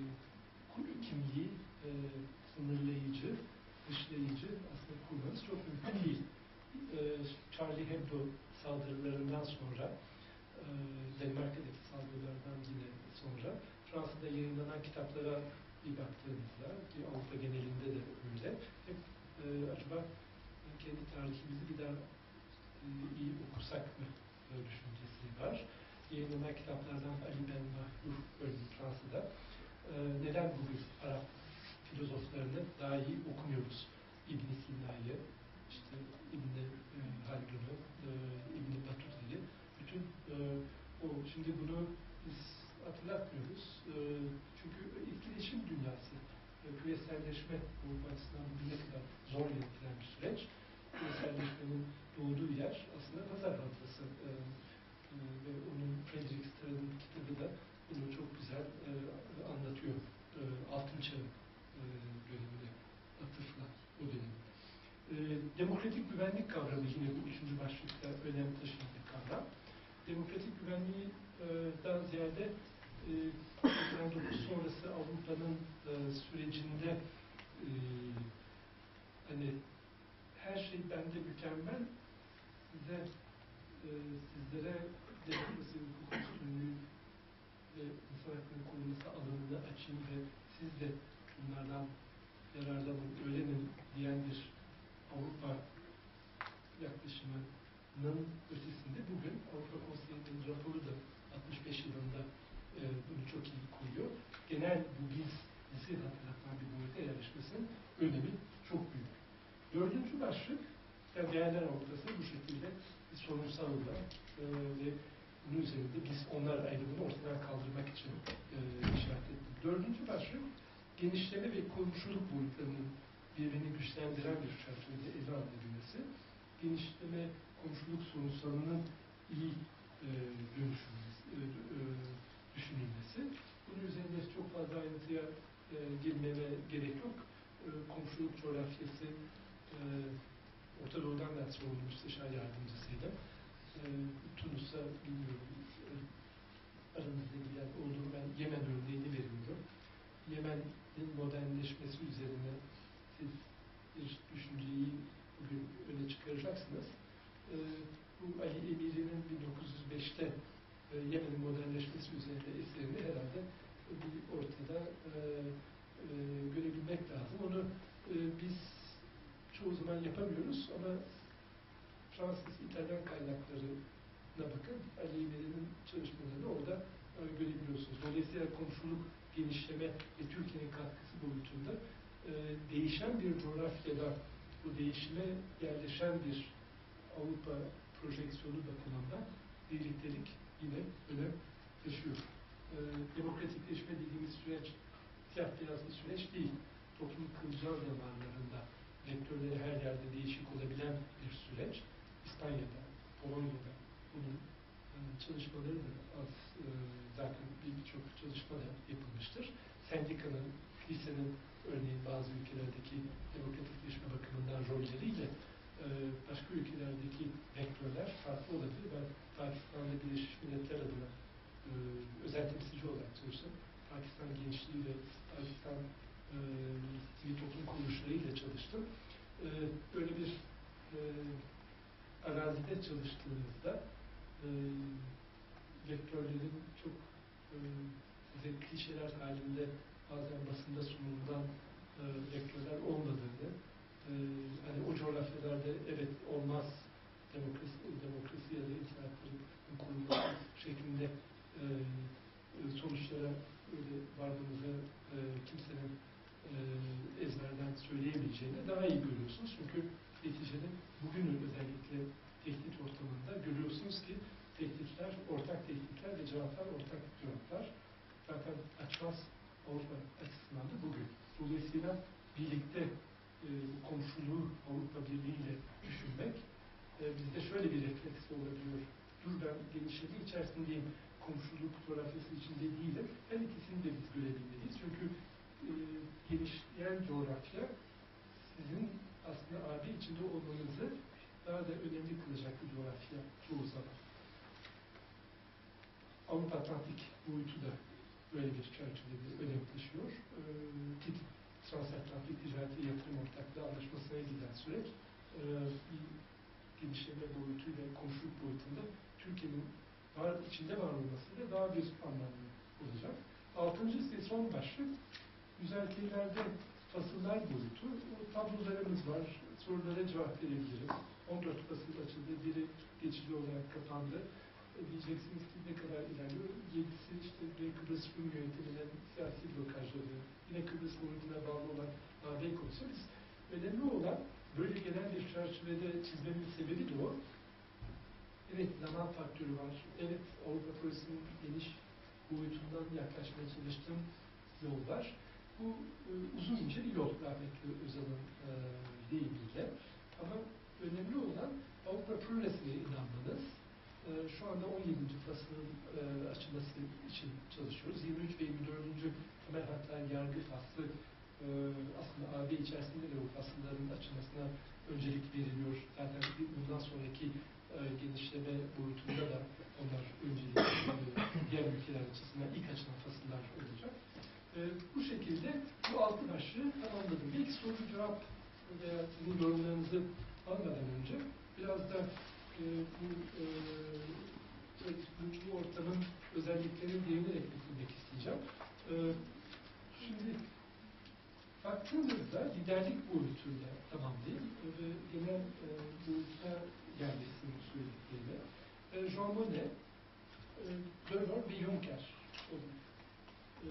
kimliği e, sınırlayıcı, dışlayıcı aslında kurmanız çok mümkün değil. E, Charlie Hebdo saldırılarından sonra e, Danimarka'daki saldırılardan yine sonra Fransa'da yayınlanan kitaplara bir baktığımızda ki Avrupa genelinde de öyle hep e, acaba kendi tarihimizi bir daha e, iyi okusak mı e, düşüncesi var. Yayınlanan kitaplardan Ali Ben Mahruh örneğin Fransa'da e, neden bugün Arap filozoflarını daha iyi okumuyoruz? İbn Sina'yı, işte İbn e, Haldun'u, e, İbn Batuta'yı, bütün e, o şimdi bunu biz hatırlatmıyoruz. E, çünkü etkileşim dünyası, e, küreselleşme Avrupa açısından bugüne kadar zor yönetilen bir süreç. Küreselleşmenin doğduğu yer aslında Hazar Hafızası e, e, ve onun Frederick Starr'ın kitabı da bunu çok güzel e, anlatıyor. E, Altın Çağ e, dönemine atıfla o dönem. E, demokratik güvenlik kavramı yine bu üçüncü başlıkta önem taşıyan bir kavram. Demokratik güvenliğden ziyade e, doksan dokuz sonrası Avrupa'nın e, sürecinde e, hani her şey bende mükemmel, size e, sizlere demokrasi, hukuk üstünlüğü ve insan hakkının korunması alanını açayım ve siz de bunlardan yararlanın, öğrenin diyen bir Avrupa yaklaşımının ötesinde bugün Avrupa Konseyi'nin raporu da altmış beş yılında e, bunu çok iyi koyuyor. Genel bu biz, bizi hatırlatan bir boyuta yerleşmesinin önemi çok büyük. Dördüncü başlık, yani değerler Avrupa'sı bu şekilde bir sorunsallığa e, ve bunun üzerinde biz onlar ayrımını ortadan kaldırmak için e, işaret ettik. Dördüncü başlık, genişleme ve komşuluk boyutlarının birbirini güçlendiren bir çerçevede ele alınabilmesi, genişleme, komşuluk sorunsalının iyi e, dönüşülmesi, e, e, düşünülmesi. Bunun üzerinde çok fazla ayrıntıya e, girmeme gerek yok. E, komşuluk coğrafyası, e, Orta Doğu'dan da sorumlu müsteşar yardımcısıydı. E, Tunus'a bilmiyorum, e, aranızda bilen olduğunu ben Yemen örneğini veriyorum. Yemen'in modernleşmesi üzerine siz bir düşünceyi bugün öne çıkaracaksınız. E, bu Ali Emiri'nin bin dokuz yüz beşte e, Yemen'in modernleşmesi üzerine eserini herhalde bir ortada e, e, görebilmek lazım. Onu e, biz çoğu zaman yapamıyoruz ama Fransız, İtalyan kaynaklarına bakın, Ali Emiri'nin çalışmalarını orada e, görebiliyorsunuz. Dolayısıyla komşuluk, genişleme ve Türkiye'nin katkısı boyutunda e, değişen bir coğrafyada bu değişime yerleşen bir Avrupa projeksiyonu bakımından birliktelik yine önem taşıyor. E, demokratikleşme dediğimiz süreç siyah beyaz bir süreç değil. Toplum kılcal zamanlarında vektörleri her yerde değişik olabilen bir süreç. İspanya'da, Polonya'da bunun e, çalışmaları da az e, zaten birçok çalışma da yapılmıştır. Sendikanın, kilisenin örneğin bazı ülkelerdeki demokratikleşme bakımından rolleriyle e, başka ülkelerdeki vektörler farklı olabilir. Ben Pakistan'da Birleşmiş Milletler adına e, özel temsilci olarak çalıştım. Pakistan gençliği ve Pakistan e, sivil toplum kuruluşlarıyla çalıştım. E, böyle bir e, arazide çalıştığınızda e, vektörlerin çok e, size klişeler halinde bazen basında sunulan e, vektörler olmadığını, e, hani o coğrafyalarda evet olmaz demokrasi, demokrasi ya da itihatların kurulması şeklinde e, sonuçlara öyle vardığınızda e, kimsenin e, ezberden söyleyemeyeceğini daha iyi görüyorsunuz. Çünkü neticede bugünün özellikle tehdit ortamında görüyorsunuz ki tehditler, ortak tehditler ve cevaplar ortak cevaplar. Zaten açmaz Avrupa açısından da bugün. Dolayısıyla birlikte e, komşuluğu Avrupa Birliği ile düşünmek e, bizde şöyle bir refleks olabiliyor. Dur ben genişleme içerisindeyim, komşuluk coğrafyası içinde değilim. Her ikisini de biz görebilmeliyiz. Çünkü e, genişleyen coğrafya sizin aslında A B içinde olmanızı daha da önemli kılacak bir coğrafya çoğu zaman. Avrupa Atlantik boyutu da böyle bir çerçevede önem taşıyor. E, T I P, Transatlantik Ticaret ve Yatırım Ortaklığı Anlaşması'na giden süreç e, bir genişleme boyutuyla komşuluk boyutunda Türkiye'nin var, içinde var olmasıyla daha bir anlamlı olacak. Altıncı ise son başlık, müzakerelerde fasıllar boyutu. O tablolarımız var, sorulara cevap verebiliriz. on dört fasıl açıldı, biri geçici olarak kapandı. E, diyeceksiniz ki ne kadar ilerliyor? Yedisi işte bir Kıbrıs Rum yönetiminin siyasi blokajları, yine Kıbrıs boyutuna bağlı olan A B konusu. Biz önemli olan böyle genel bir çerçevede çizmemin sebebi de o. Evet, zaman faktörü var. Evet, Avrupa projesinin geniş boyutundan yaklaşmaya çalıştığım yol var. Bu e, uzun ince bir yol rahmetli Özal'ın e, deyimiyle. Ama önemli olan Avrupa projesine inanmanız. E, şu anda on yedinci fasılın e, açılması için çalışıyoruz. yirmi üç ve yirmi dördüncü temel hatlar yargı faslı e, aslında A B içerisinde de o fasılların açılmasına öncelik veriliyor. Zaten bundan sonraki e, genişleme boyutunda da onlar öncelikli e, diğer ülkeler açısından ilk açılan fasıllar olacak. E, bu şekilde bu altı başlığı tamamladım. Belki soru cevap veya sizin yorumlarınızı almadan önce biraz da e, bu, e, bu, bu ortamın özelliklerini değinerek bitirmek isteyeceğim. E, şimdi baktığınızda liderlik boyutuyla tamamlayayım ve genel e, boyuta yerleşsin bu söylediklerimi. E, Jean Monnet, e, Delors ve Juncker olur. E,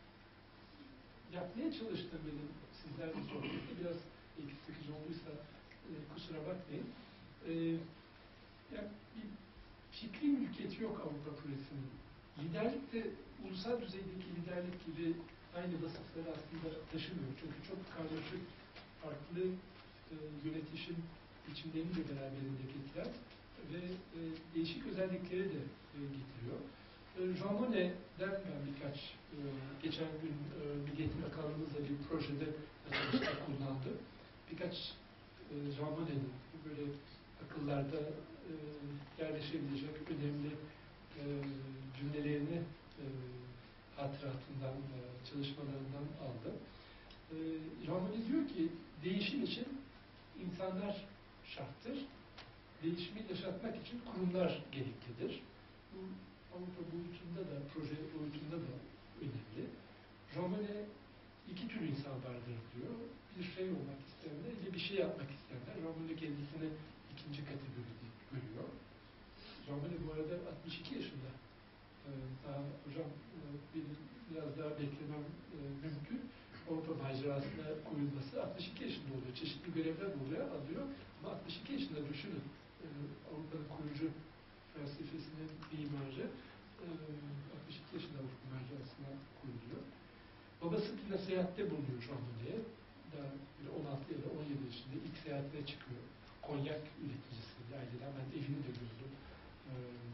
yapmaya çalıştığım benim sizlerle sohbette biraz belki sıkıcı olduysa e, kusura bakmayın. E, yani bir fikri mülkiyeti yok Avrupa projesinin. Liderlik de ulusal düzeydeki liderlik gibi aynı vasıfları aslında taşımıyor. Çünkü çok karmaşık, farklı e, yönetişim biçimlerini de beraberinde getiren ve e, değişik özellikleri de e, getiriyor. E, Jean Monnet'den ben birkaç, e, geçen gün e, Milliyetin Bakanlığımızla bir projede çalışma kullandı. Birkaç e, Jean Monnet'in böyle akıllarda e, yerleşebilecek önemli e, cümlelerini e, hatıratından, e, çalışmalarından aldı. E, Jean Monnet diyor ki, değişim için insanlar şarttır, değişimi yaşatmak için kurumlar gereklidir. Bu Avrupa boyutunda da, proje boyutunda da önemli. Jean Monnet iki tür insan vardır diyor. Bir şey olmak isteyenler ile bir şey yapmak isteyenler. Jean Monnet kendisini ikinci kategoride görüyor. Jean Monnet bu arada altmış iki yaşında. Ee, daha hocam e, benim biraz daha beklemem e, mümkün. Avrupa macerasına koyulması altmış iki yaşında oluyor. Çeşitli görevler oluyor, alıyor. Ama altmış iki yaşında düşünün. Ee, Avrupa'nın kurucu felsefesinin mimarı e, altmış iki yaşında Avrupa macerasına koyuluyor. Babası bir seyahatte bulunuyor Jean Monnet'e. Daha on altı ya da on yedi yaşında ilk seyahatine çıkıyor. Konyak üreticisi bir aileden. Ben evini de gördüm. Ee,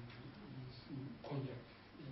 konyak. Ee,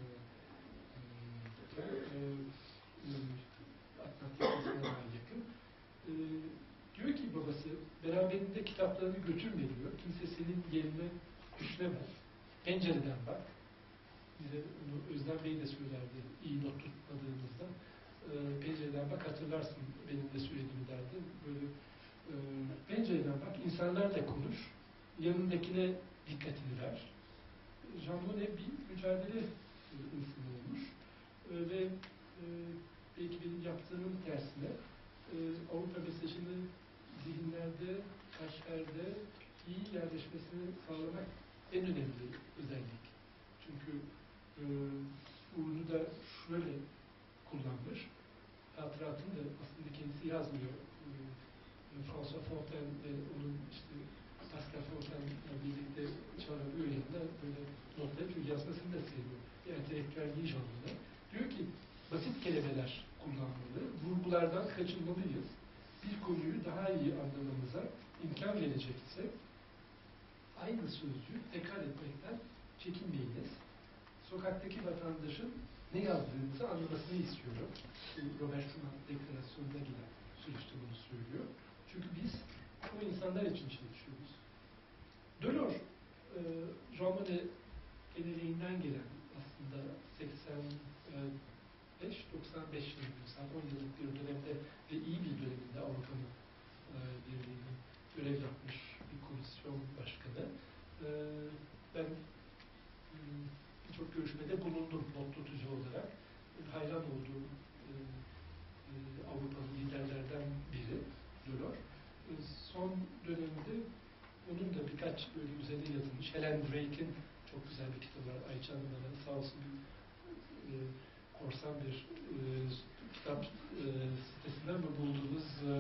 e, e, Atlantik daha yakın. Ee, diyor ki babası, beraberinde kitaplarını götürme diyor. Kimse senin yerine düşünemez. Pencereden bak. Bize onu Özlem Bey de söylerdi, iyi not tutmadığımızda. E, pencereden bak, hatırlarsın benim de söylediğimi derdi. Böyle e, pencereden bak, insanlarla konuş, yanındakine dikkatini ver. Jean Monnet bir mücadele e, insanı olmuş e, ve e, belki benim yaptığımın tersine e, Avrupa mesajını zihinlerde, kalplerde iyi yerleşmesini sağlamak en önemli özellik. Çünkü e, bunu da şöyle kullanmış. Hatıratını da aslında kendisi yazmıyor. E, François Fontaine ve onun işte Pascal Fontaine'la birlikte çağırıyor yanında böyle notlayıp yazmasını da seviyor. Bir entelektüel değil canlıda. Diyor ki basit kelimeler kullanmalı, vurgulardan kaçınmalıyız. Bir konuyu daha iyi anlamamıza imkan verecekse aynı sözcüğü tekrar etmekten çekinmeyiniz. Sokaktaki vatandaşın ne yazdığınızı anlamasını istiyorum. Robert Schuman deklarasyonuna giden süreçte bunu söylüyor. Çünkü biz o insanlar için çalışıyoruz. Delors, e, Jean Monnet geleneğinden gelen aslında seksen beş doksan beş yılında, on yıllık bir dönemde ve iyi bir döneminde Avrupa'nın e, Birliği'nin görev yapmış bir komisyon başkanı. E, ben birçok görüşmede bulundum not tutucu olarak. Hayran olduğum e, e, Avrupalı liderlerden biri Delors. E, son dönemde onun da birkaç böyle üzerine yazılmış. Helen Drake'in çok güzel bir kitabı var. Ayça Hanım bana sağ olsun e, korsan bir e, kitap e, sitesinden mi buldunuz? E,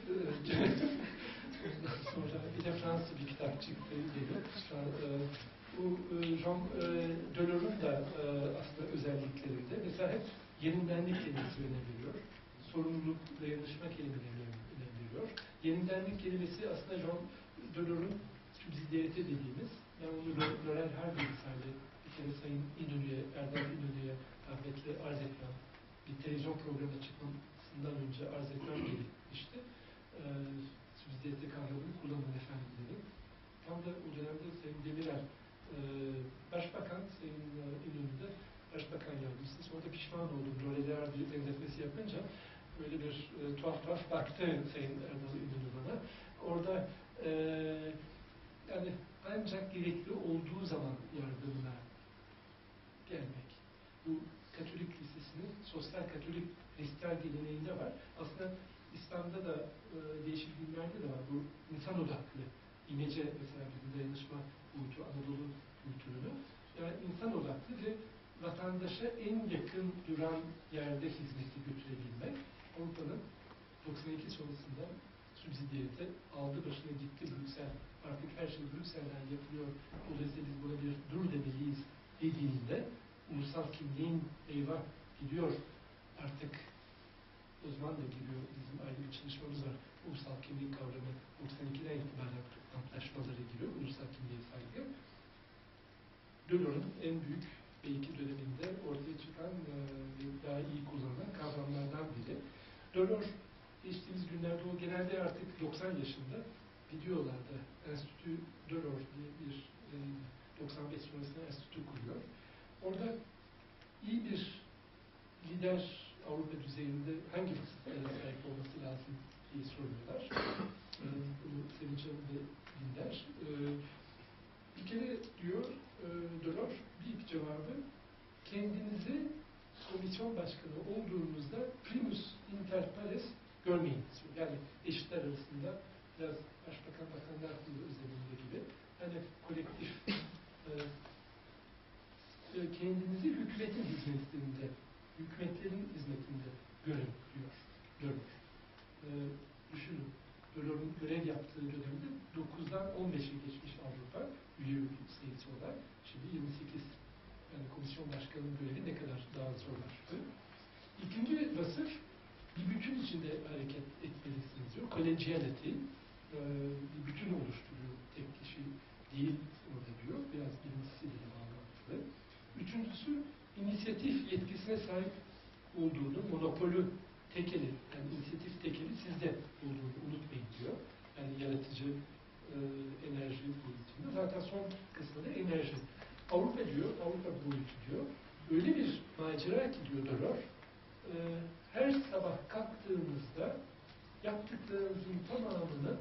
ondan sonra bir de Fransız bir kitap çıktı gibi. E, Bu Jean e, Delors'un da e, aslında özelliklerinde mesela hep yenilmenlik kelimesi önem veriyor. Sorumluluk, dayanışma kelimelerine önem veriyor. Yenilmenlik kelimesi aslında Jean Delors'un subsidiarite dediğimiz, ben onu Laurel Harvey misali bir kere Sayın İnönü'ye, Erdem İnönü'ye rahmetli arz etmem, bir televizyon programı çıkmasından önce arz etmem gerekmişti. E, subsidiarite kavramını kullanın efendileri. Tam da o dönemde Sayın Demirel Ee, Başbakan, Sayın İnönü'de Başbakan Yardımcısı. Sonra da pişman oldum. Loreler bir benzetmesi yapınca böyle bir e, tuhaf tuhaf baktı Sayın Erdal İnönü bana. Orada e, yani ancak gerekli olduğu zaman yardımına gelmek. Bu Katolik Lisesi'nin sosyal Katolik Hristiyan geleneğinde var. Aslında İslam'da da e, değişik dinlerde de var. Bu insan odaklı. İmece mesela bizim dayanışma boyutu, Anadolu kültürünü. Yani insan odaklı ve vatandaşa en yakın duran yerde hizmeti götürebilmek. Avrupa'nın doksan iki sonrasında sübsidiyete aldı başına gitti Brüksel. Artık her şey Brüksel'den yapılıyor. Dolayısıyla biz buna bir dur demeliyiz dediğinde ulusal kimliğin eyvah gidiyor artık o zaman da giriyor. Bizim ayrı bir çalışmamız var. Ulusal kimlik kavramı doksan ikiden itibaren antlaşmalara giriyor. Ulusal kimliğe saygı. Delor'un en büyük belki döneminde ortaya çıkan e, daha iyi kullanılan kavramlardan biri. Delors geçtiğimiz günlerde o genelde artık doksan yaşında gidiyorlardı. Enstitü Delors diye bir e, doksan beş sonrasında enstitü kuruyor. Orada iyi bir lider Avrupa düzeyinde hangi vasıflara sahip olması lazım diye soruyorlar. E, bunu Sevinç Hanım da dinler. E, bir kere diyor e, Delors bir cevabı kendinizi komisyon başkanı olduğunuzda primus inter pares görmeyin. Yani eşitler arasında biraz başbakan bakanlar kurulu özelliğinde gibi hani kolektif e, kendinizi hükümetin hizmetinde, hükümetlerin hizmetinde görün diyor. Delors. E, düşünün. Delors'un görev yaptığı dönemde dokuzdan on beşe geçmiş Avrupa üye sayısı olarak. Şimdi yirmi sekiz. Yani komisyon başkanının görevi ne kadar daha zorlaştı. İkinci vasıf, bir bütün içinde hareket etmelisiniz diyor. Collegiality, e, bir bütün oluşturuyor. Tek kişi değil orada diyor. Biraz birincisiyle de bağlantılı. Üçüncüsü, inisiyatif yetkisine sahip olduğunu, monopolü tekeli, yani inisiyatif tekeli sizde olduğunu unutmayın diyor. Yani yaratıcı e, enerji boyutunda. Zaten son kısmı da enerji. Avrupa diyor, Avrupa boyutu diyor. Öyle bir macera ki diyor Delors, e, her sabah kalktığınızda yaptıklarınızın tamamını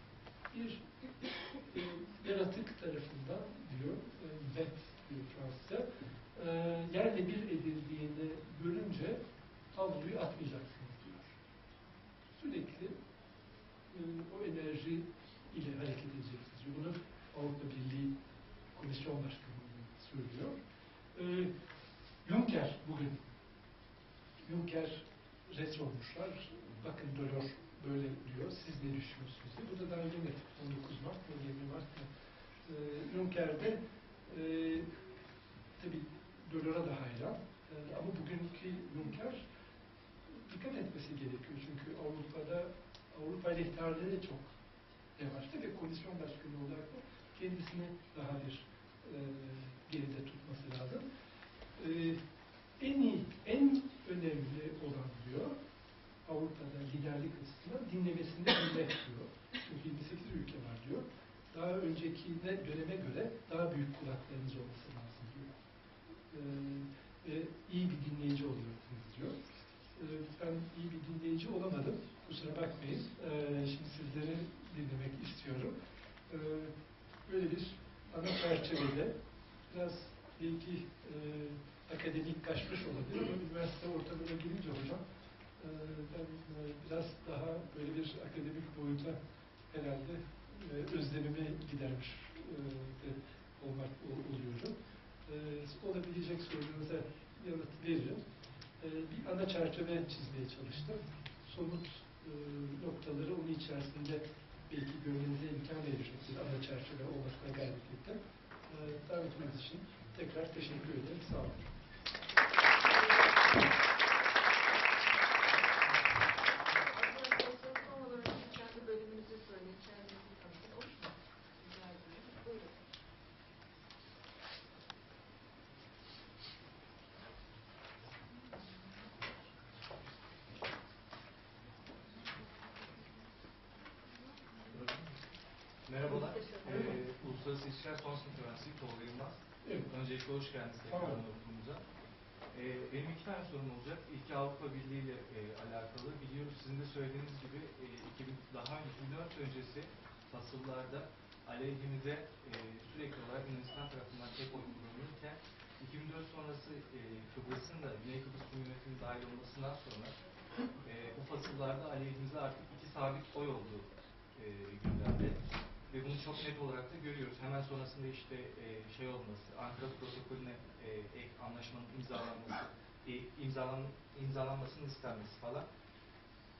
bir e, yaratık tarafından diyor, e, bet diyor Fransızca, e, yerle bir edildiğini görünce havluyu atmayacaksınız diyor. Sürekli e, o enerji ile hareket edeceksiniz. Bunu Avrupa Birliği Komisyon Başkanı söylüyor. E, Juncker bugün Juncker res sormuşlar. Bakın Delors böyle diyor. Siz ne düşünüyorsunuz diye. Bu da daha yeni on dokuz Mart ve yirmi Mart'ta e, Juncker'de e, tabii Delors'a da hayran. E, ama bugünkü Juncker dikkat etmesi gerekiyor. Çünkü Avrupa'da Avrupa lehtarları çok yavaştı ve komisyon başkanı olarak da kendisini daha bir e, geride tutması lazım. E, en iyi, en önemli olan diyor, Avrupa'da liderlik açısından dinlemesinde bilmek diyor. Çünkü yirmi sekiz ülke var diyor. Daha önceki döneme göre daha büyük kulaklarınız olması lazım diyor. E, ve iyi bir dinleyici oluyorsunuz diyor. E, ben iyi bir dinleyici olamadım. Kusura bakmayın. E, şimdi sizleri dinlemek istiyorum. E, böyle bir ana çerçevede biraz belki e, akademik kaçmış olabilir ama üniversite ortamına girince hocam e, ben e, biraz daha böyle bir akademik boyuta herhalde e, özlemimi gidermiş e, de olmak oluyorum. E, olabilecek sorularınıza yanıt veririm. E, bir ana çerçeve çizmeye çalıştım. Somut e, noktaları onun içerisinde belki görmenize imkan verecek bir ana çerçeve olmasına gayret ettim. E, davetiniz için tekrar teşekkür ederim. Sağ olun. Son olarak kendi bölümünüzü söyleyin. Kendinizi tanıtın. Olur mu? Rica ediyorum. Buyurun. Merhabalar. Ee, Uluslararası İlişkiler Son Sınıf Öğrencisi Tolga Yılmaz. Evet. Öncelikle hoş geldiniz tekrardan okulumuza. Ee, benim iki tane sorum olacak. İlki Avrupa Birliği ile e, alakalı. Biliyoruz sizin de söylediğiniz gibi e, iki bin, daha iki bin dört öncesi fasıllarda aleyhimize e, sürekli olarak Yunanistan tarafından tek oy kullanılırken iki bin dört sonrası e, Kıbrıs'ın da Güney Kıbrıs Rum Yönetimi dahil olmasından sonra e, bu fasıllarda aleyhimize artık iki sabit oy olduğu e, gündemde. Ve bunu çok net olarak da görüyoruz. Hemen sonrasında işte e, şey olması, Ankara protokolüne e, ek anlaşmanın imzalanması, e, imzalan, imzalanmasının istenmesi falan.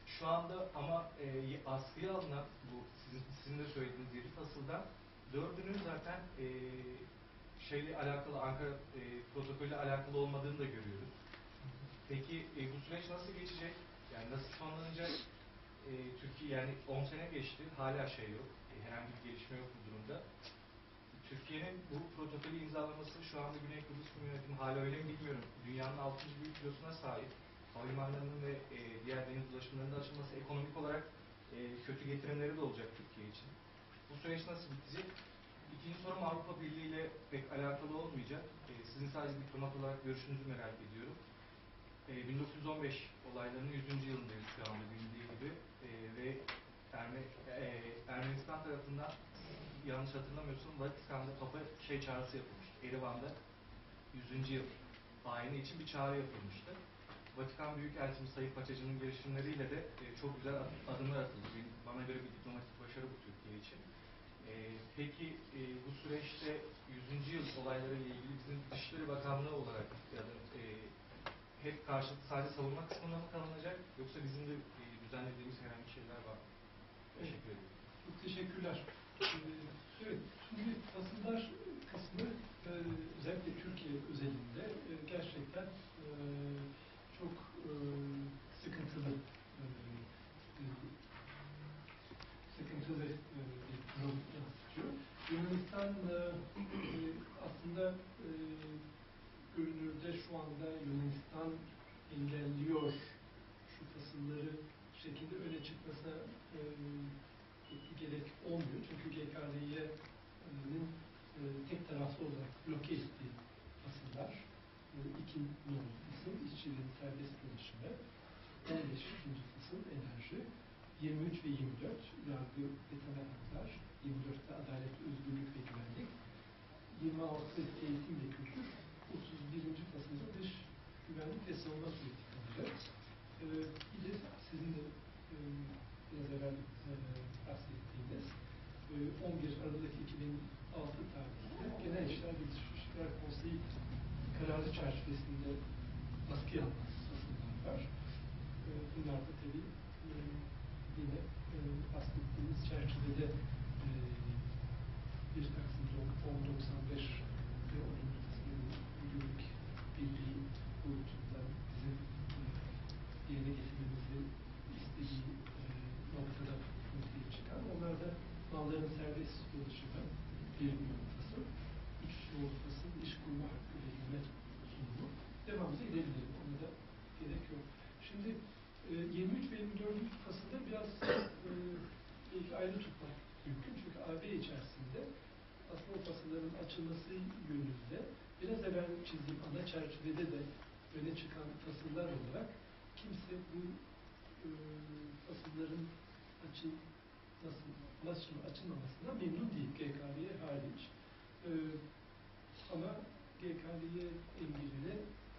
Şu anda ama e, askıya alınan bu sizin, sizin de söylediğiniz yedi fasıldan dördünün zaten e, şeyle alakalı, Ankara e, protokolüyle alakalı olmadığını da görüyoruz. Peki e, bu süreç nasıl geçecek? Yani nasıl sonlanacak? E, Türkiye yani on sene geçti, hala şey yok. E, herhangi bir gelişme yok bu durumda. Türkiye'nin bu protokolü imzalaması şu anda Güney Kıbrıs Rum Yönetimi hala öyle mi bilmiyorum. Dünyanın altıncı büyük filosuna sahip. Havalimanlarının ve e, diğer deniz ulaşımlarının açılması ekonomik olarak e, kötü getirimleri de olacak Türkiye için. Bu süreç nasıl bitecek? İkinci sorum Avrupa Birliği ile pek alakalı olmayacak. E, sizin sadece diplomat olarak görüşünüzü merak ediyorum. E, bin dokuz yüz on beş olaylarının yüzüncü yılındayız şu anda bilindiği gibi. E, ve Erme, e, Ermenistan tarafından yanlış hatırlamıyorsam Vatikan'da Papa şey çağrısı yapılmıştı. Erivan'da yüzüncü yıl ayini için bir çağrı yapılmıştı. Vatikan Büyükelçimiz Sayın Paçacı'nın girişimleriyle de e, çok güzel adımlar atıldı. Bana göre bir diplomatik başarı bu Türkiye için. E, peki e, bu süreçte yüzüncü yıl olaylarıyla ilgili bizim Dışişleri Bakanlığı olarak ya da e, hep karşılıklı sadece savunma kısmına mı kalınacak yoksa bizim de e, düzenlediğimiz herhangi şeyler var mı? Teşekkür ederim. Çok teşekkürler. Ee, evet, şimdi fasıllar kısmı e, özellikle Türkiye özelinde e, gerçekten e, çok e, sıkıntılı e, e, sıkıntılı e, bir durum yansıtıyor. Yunanistan e, e, aslında e, görünürde şu anda Yunanistan engelliyor şu fasılları şekilde öne çıkmasına e, gerek olmuyor. Çünkü G K R Y'nin e, tek taraflı olarak bloke ettiği fasıllar, e, iki numaralı kısım işçilerin serbest dolaşımı, on beşinci kısım enerji, yirmi üç ve yirmi dört yargı ve temel haklar, yirmi dörtte adalet, özgürlük ve güvenlik, yirmi altı eğitim ve kültür, otuz birinci fasılda dış güvenlik ve savunma politikaları. E, bir de sizin de e, biraz evvel e, bahsettiğiniz e, on bir Aralık iki bin altı tarihinde Genel İşler ve Dışişler Konseyi kararı çerçevesinde baskıya alınan fasıllar var. E, bunlar da tabii e, yine e, bahsettiğimiz çerçevede e, bir Taksim on doksan beş ve onuncu kısmının bugünlük birliği boyutunda bizim e, yerine getirmemizi istediği e, noktada ortaya çıkan. Onlar da malların serbest dolaşımı bir noktası, üç noktası iş kurma hakkı ve hizmet sunumu. Devamlı ilerleyelim. Ona da gerek yok. Şimdi e, yirmi üç ve yirmi dördüncü fasılda biraz e, belki ayrı tutmak mümkün. Çünkü A B içerisinde aslında o fasılların açılması yönünde biraz evvel çizdiğim ana çerçevede de öne çıkan fasıllar olarak kimse bu e, fasılların açılması, nasıl açılmamasından memnun değil G K R Y hariç. E, ama G K R Y engelini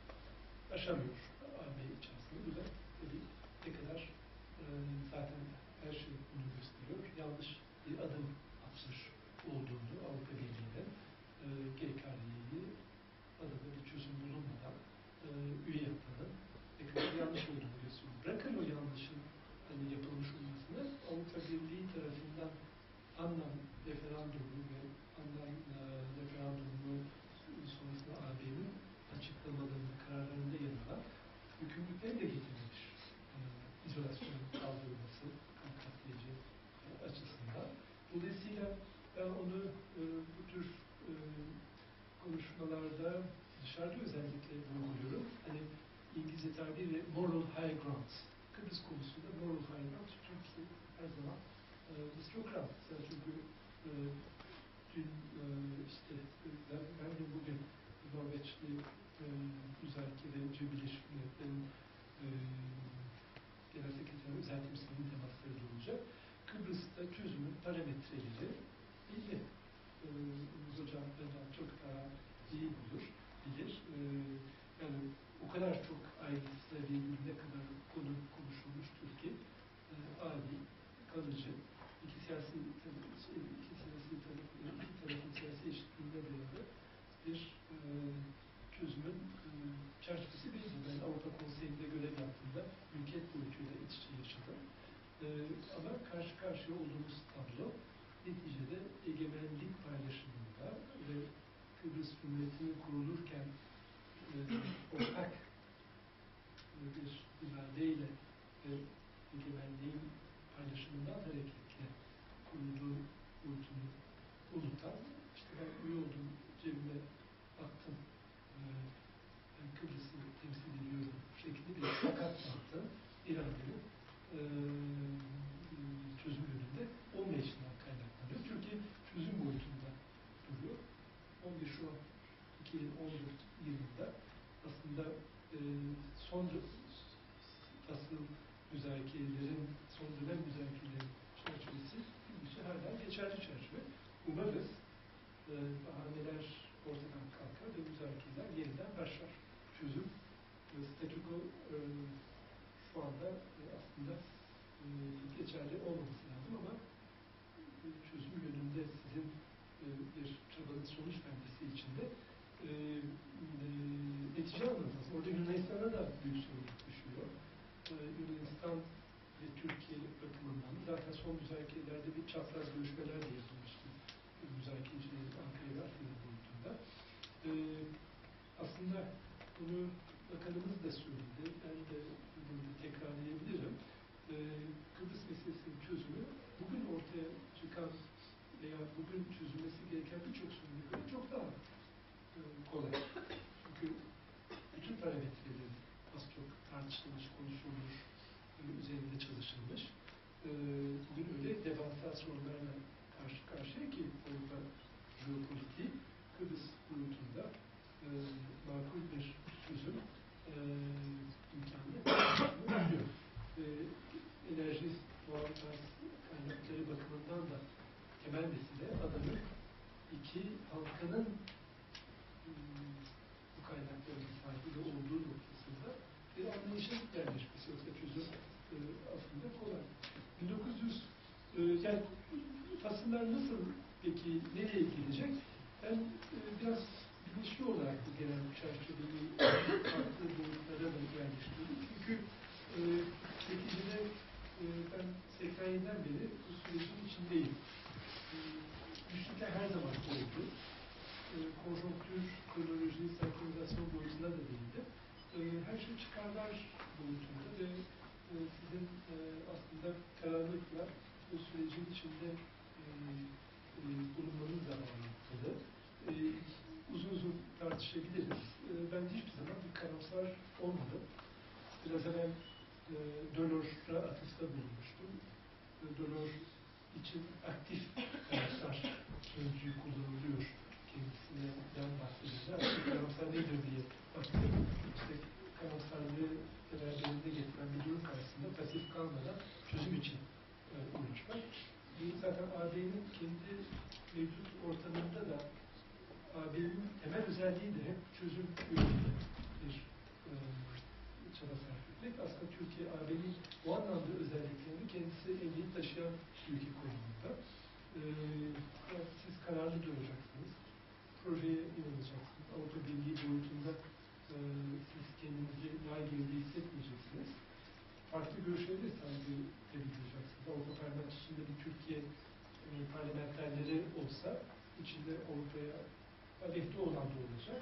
aşamıyor A B içerisinde. Bu da tabii ne kadar e, zaten her şey bunu gösteriyor. Yanlış bir adım atmış olduğunu Avrupa Birliği'nin e, G K R Y'yi adına bir çözüm bulunmadan e, üye yapmanın ne kadar yanlış olduğunu gösteriyor. Bırakın o yanlışın hani yapılmış olmasını Avrupa Birliği tarafından Annan referandumu ve Annan e, referandumu sonrasında A B'nin açıklamalarında, kararlarında yer alan yükümlülükleri de getirilmiş. E, izolasyon kaldırılması, katlayıcı e, açısından. Dolayısıyla ben onu e, bu tür e, konuşmalarda dışarıda özellikle vurguluyorum. Hani İngilizce tabiriyle moral high ground. Kıbrıs konusunda moral high ground Türkiye her zaman e, biz çok rahat. Çünkü e, dün e, işte ben, ben de bugün Norveçli e, müzakereci Birleşmiş Milletler'in e, Genel Sekreter Özel Temsilci'nin temasları da olacak. Kıbrıs'ta çözümün parametreleri belli. Ee, hocam benden çok daha iyi bulur, bilir. Ee, yani o kadar çok ayrıntıda birbirine kadar konu konuşulmuştur ki e, adil, kalıcı, iki siyasi şey, iki siyasi taraf, iki tarafın siyasi eşitliğine dayalı bir e, çözümün e, çerçevesi belli. Ben Avrupa Konseyi'nde görev yaptığımda ülket boyutuyla iç işçi yaşadım. E, ama karşı karşıya olduğumuz tablo neticede egemenlik paylaşımında ve Kıbrıs Cumhuriyeti'nin kurulurken e, ortak e, bir iradeyle ve egemenliğin paylaşımından hareketle kurulduğu boyutunu unutan, işte ben üye oldum, cebime attım, e, ben Kıbrıs'ı temsil ediyorum şeklinde bir fakat baktım, iradenin e, çözüm yönünde olmayışından kaynaklanıyor. Türkiye çözüm boyutunda duruyor. on bir Şubat iki bin on dört yılında aslında e, son asıl müzakerelerin, son dönem müzakerelerin çerçevesi bir şey hala geçerli çerçeve. Umarız e, bahaneler ortadan kalkar ve müzakereler yeniden başlar. Çözüm, e, statüko e, şu anda e, aslında e, geçerli olmaması lazım ama e, çözüm yönünde sizin e, bir çabanın sonuç vermesi için de e, e, netice almanız lazım. Orada Yunanistan'a da büyük sorumluluk düşüyor. E, Yunanistan ve Türkiye bakımından zaten son müzakerelerde bir çapraz görüşmeler de yapılmıştı. E, müzakerecilerin Ankara ve Atina boyutunda. E, aslında bunu bakanımız da söyledi. Ben de bunu tekrarlayabilirim. E, Kıbrıs meselesinin çözümü bugün ortaya çıkan veya bugün çözülmesi gereken birçok soruna göre çok daha e, kolay. Çünkü bütün parametreleri az çok tartışılmış, konuşulmuş, e, üzerinde çalışılmış. E, bugün öyle devasa sorunlarla karşı karşıya ki Avrupa jeopolitiği Kıbrıs boyutunda e, makul bir çözüm e, imkanı veriyor. E, enerji, doğal gaz kaynakları bakımından da temel mesele adanın iki halkının e, bu kaynakların sahibi olduğu noktasında bir anlayışa yerleşmesi. Yoksa çözüm e, aslında kolay. bin dokuz yüz e, yani fasıllar nasıl peki nereye gidecek? Ben e, biraz bilinçli olarak bu genel çerçeveyi farklı boyutlara da yerleştirdim. Çünkü e, neticede e, ben seksen yediden beri bu sürecin içindeyim. E, güçlükler her zaman oldu. E, konjonktür, kronoloji, senkronizasyon boyutuna da değildi. E, her şey çıkarlar boyutunda ve e, sizin e, aslında kararlılıkla bu sürecin içinde e, e, bulunmanızla bağlantılı. E, uzun uzun tartışabiliriz. E, ben hiçbir zaman bir karamsar olmadım. Biraz evvel e, Delor''a atıfta bulunmuştum. E, Delors için aktif karamsar sözcüğü kullanılıyor. Kendisinden bahsedildi. Aslında karamsar nedir diye baktım. İşte karamsarlığı beraberinde getiren bir durum karşısında pasif kalmadan çözüm için e, uğraşmak. E, zaten A B'nin kendi mevcut ortamında da A B'nin temel özelliği de hep çözüm yönünde bir e, çaba sarf etmek. Aslında Türkiye A B'nin bu anlamda özelliklerini kendisi emniyet taşıyan ülke konumunda. E, yani siz kararlı duracaksınız. Projeye inanacaksınız. Avrupa Birliği boyutunda e, siz kendinizi daha geride hissetmeyeceksiniz. Farklı görüşlere de saygı edebileceksiniz. Avrupa Parlamentosu'nda içinde bir Türkiye e, parlamenterleri olsa içinde Avrupa'ya adapte olan da olacak.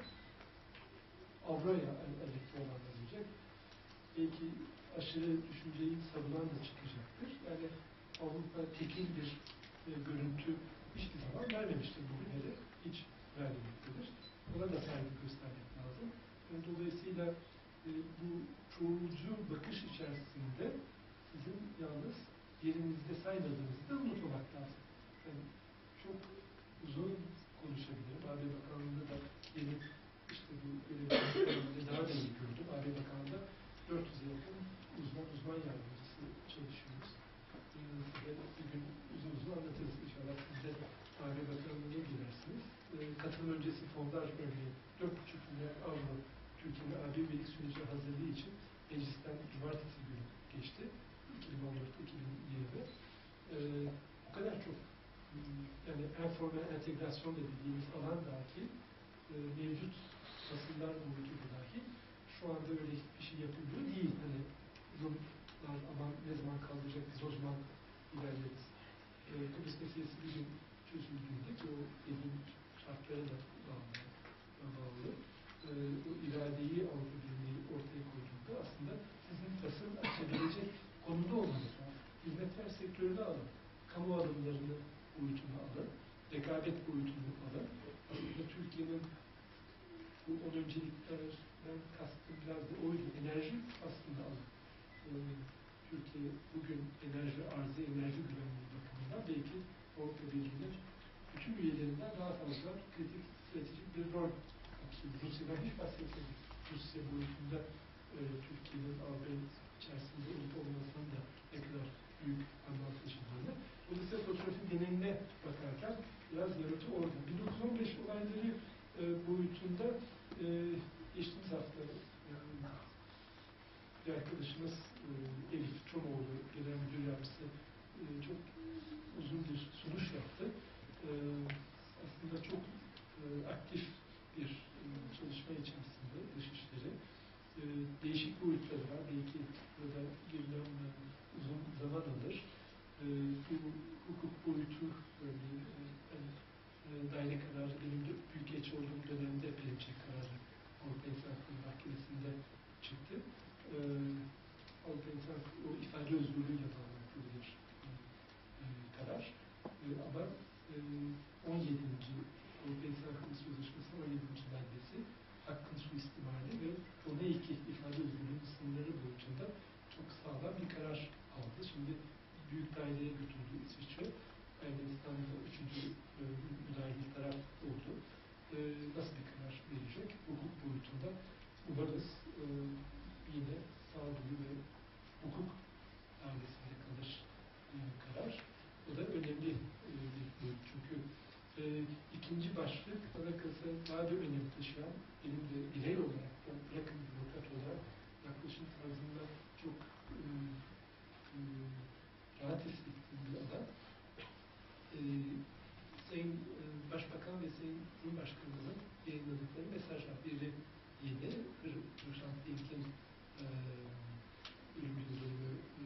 Avrupa'ya adapte olan da olacak. Belki aşırı düşünceyi savunan da çıkacaktır. Yani Avrupa tekil bir e, görüntü hiçbir zaman vermemiştir bugün hele. Hiç vermemektedir. Ona da saygı göstermek lazım. E, dolayısıyla e, bu çoğulcu bakış içerisinde sizin yalnız yerinizde saymadığınızı da unutmamak lazım. Yani çok uzun konuşabilirim. A B Bakanlığı'nda da yeni işte bu görevliliklerinde daha da iyi gördüm. A B Bakanlığı'nda dört yüze yakın uzman uzman yardımcısı çalışıyoruz. Ee, size bir gün uzun uzun anlatırız inşallah. Siz de A B Bakanlığı'na girersiniz. Ee, katılım öncesi fonlar örneğin dört buçuk milyar avro Türkiye'nin A B üyelik süreci hazırlığı için meclisten cumartesi günü geçti. iki bin on dört iki bin yirmi. Ee, bu kadar çok yani informal entegrasyon dediğimiz alan dahi e, mevcut fasıllar boyutu dahi şu anda öyle bir şey yapılıyor değil. Hani Rum var, aman ne zaman kaldıracak, biz o zaman ilerleriz. E, Kıbrıs meselesi bir gün çözüldüğünde ki o dediğim şartlara da bağlı. bağlı. E, o iradeyi Avrupa Birliği ortaya koyduğunda aslında sizin basın açabilecek konuda olmalı. Hizmetler sektörünü alın, kamu alımlarını boyutunu alın, rekabet boyutunu alın. Aslında Türkiye'nin bu on önceliklerden kastım biraz da oydu. Enerji aslında alın. Ee, Türkiye bugün enerji arzı, enerji güvenliği bakımından belki Avrupa Birliği'nin bütün üyelerinden daha fazla kritik, stratejik bir rol kapsıyor. Rusya'dan hiç bahsetmedik. Rusya boyutunda e, Türkiye'nin Avrupa içerisinde olup olmasının da ne kadar büyük anlam taşıdığını. Dolayısıyla fotoğrafın geneline bakarken biraz yarıtı orada. bin dokuz yüz on beş olayları e, boyutunda e, geçtiğimiz hafta e, bir arkadaşımız e, Elif Çomoğlu, Genel Müdür Yardımcısı e, çok uzun bir sunuş yaptı. E, aslında çok e, aktif bir e, çalışma içerisinde dışişleri. E, değişik boyutları var. Belki burada girilen e, uzun zaman alır. E, bu hukuk boyutu örneğin e, ben e, daire kararı benim de büyükelçi olduğum dönemde Perinçek kararı Avrupa İnsan Hakları Mahkemesi'nde çıktı. E, Avrupa İnsan Hakları o ifade özgürlüğüyle bağlantılı bir e, e, karar. E, ama e, on yedinci Avrupa İnsan Hakları Sözleşmesi'nin on yedinci maddesi hakkın suistimali ve ona iki ifade özgürlüğünün sınırları boyutunda çok sağlam bir karar aldı. Şimdi büyük daireye götürdü İsviçre. Ermenistan'da üçüncü e, müdahil taraf oldu. E, nasıl bir karar verecek? Hukuk boyutunda umarız e, yine sağduyu ve hukuk dairesinde kalır e, karar. O da önemli e, bir boyut. Çünkü e, ikinci başlık bana kalırsa daha bir önem taşıyan, benim de birey olarak da bırakın bürokrat olarak yaklaşım tarzında çok e, e, rahat hissettiğim bir alan. E, Sayın e, Başbakan ve Sayın Cumhurbaşkanımızın yayınladıkları mesajlar. Biri yedi, Kırşant Dink'in e, ölüm yıldönümü e,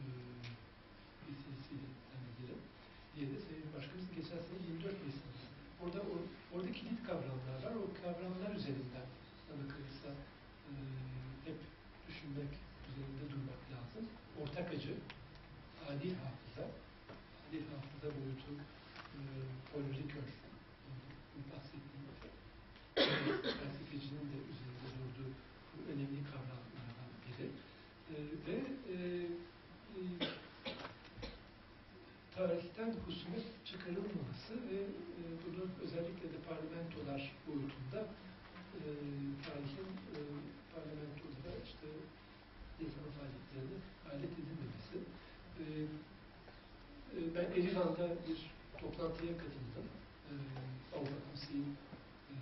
vesilesiyle zannederim. Diğeri de Sayın Başkanımızın geçen sene yirmi dört Nisan'da. Orada, or, orada kilit kavramlar var. O kavramlar üzerinden bana kalırsa e, hep düşünmek, üzerinde durmak lazım. Ortak acı, adil hafıza, adil hafıza boyutu, e, Paul Ricoeur, bu bahsettiğim felsefecinin de üzerinde durduğu önemli kavramlardan biri. E, ve e, e, tarihten husumet çıkarılmaması ve e, bunu özellikle de parlamentolar boyutunda e, tarihin e, parlamentolara işte yasama faaliyetlerine alet edilmemesi. E, e, ben Erivan'da bir toplantıya katıldım. E, Avrupa Konseyi e,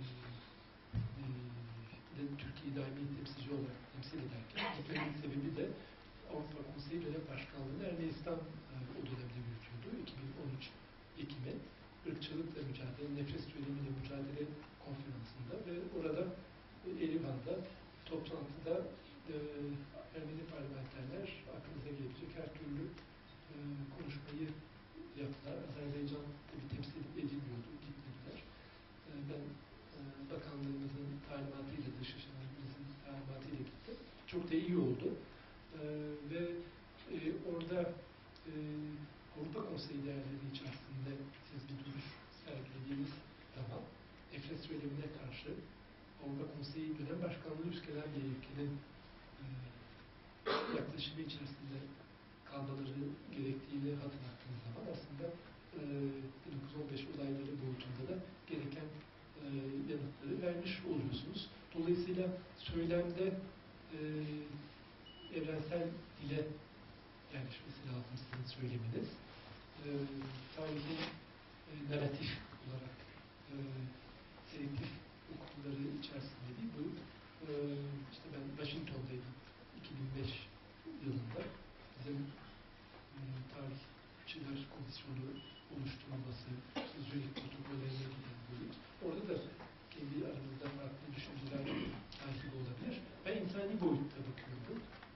e, Türkiye daimi temsilci olarak temsil ederken gitmemin sebebi de Avrupa Konseyi Dönem Başkanlığı'nı Ermenistan e, o dönemde yürütüyordu. iki bin on üç Ekim'e ırkçılıkla mücadele, nefret söylemiyle mücadele konferansında ve orada e, Erivan'da toplantıda e, Ermeni parlamenterler aklınıza gelecek her türlü e, konuşmayı yaptılar. Azerbaycan tabii temsil edilmiyordu, gitmediler. E, ben e, bakanlığımızın talimatıyla, Dışişlerimizin talimatıyla gittim. Çok da iyi oldu. E, ve e, orada e, Avrupa Konseyi değerleri içerisinde siz bir duruş sergilediğiniz zaman nefret söylemine karşı Avrupa Konseyi Dönem Başkanlığı üstlenen bir ülkenin e, yaklaşımı içerisinde kalmaları gerektiğini hatırlattığınız zaman aslında e, bin dokuz yüz on beş olayları boyutunda da gereken e, yanıtları vermiş oluyorsunuz. Dolayısıyla söylemde e, evrensel dile yerleşmesi lazım sizin söyleminiz. E, tarihin e, narratif olarak e, selektif okulları içerisinde değil bu. E, işte ben Washington'daydım iki bin beş yılında. Bizim e, tarihçiler komisyonu oluşturulması, Zürich protokollerine giden boyut. Orada da kendi aranızda farklı düşünceler takip olabilir. Ben insani boyutta bakıyorum.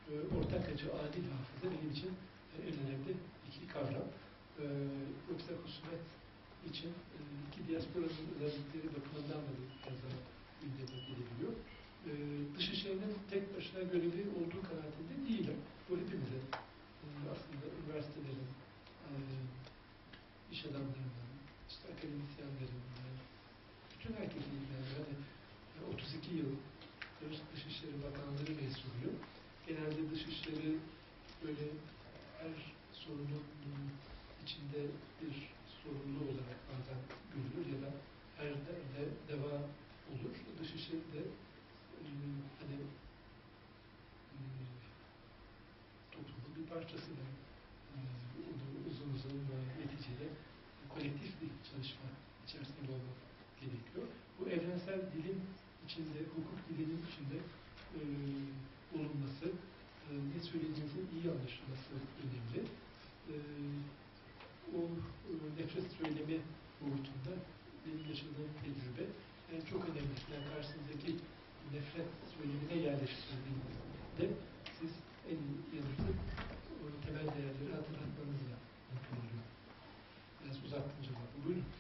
e, ortak acı, adil hafıza benim için e, en önemli iki kavram. E, yoksa husumet için e, iki diasporanın özellikleri bakımından da biraz daha gündeme gelebiliyor. E, Dışişleri'nin tek başına görevi olduğu kanaatinde değilim. Bu hepimize e, aslında üniversitelerin, e, iş adamlarının, işte akademisyenlerin, e, bütün herkesin yani, yani otuz iki yıl Dışişleri Bakanlığı mensubuyum. Genelde Dışişleri böyle her sorunun içinde bir sorumlu olarak bazen görülür ya da her derde deva olur. Dışişleri de e, hani e, toplumun bir parçası da e, onu uzun uzun ve neticede kolektif bir çalışma içerisinde olmak gerekiyor. Bu evrensel dilin içinde, hukuk dilinin içinde e, bulunması, e, ne söylediğinizin iyi anlaşılması önemli. E, o e, nefret söylemi boyutunda benim yaşadığım tecrübe yani çok önemli. Yani karşınızdaki nefret söylemine yerleştirildiğinde siz en yanıtı o temel değerleri hatırlatmanızla mümkün oluyor. Biraz uzattım cevabı. Buyurun.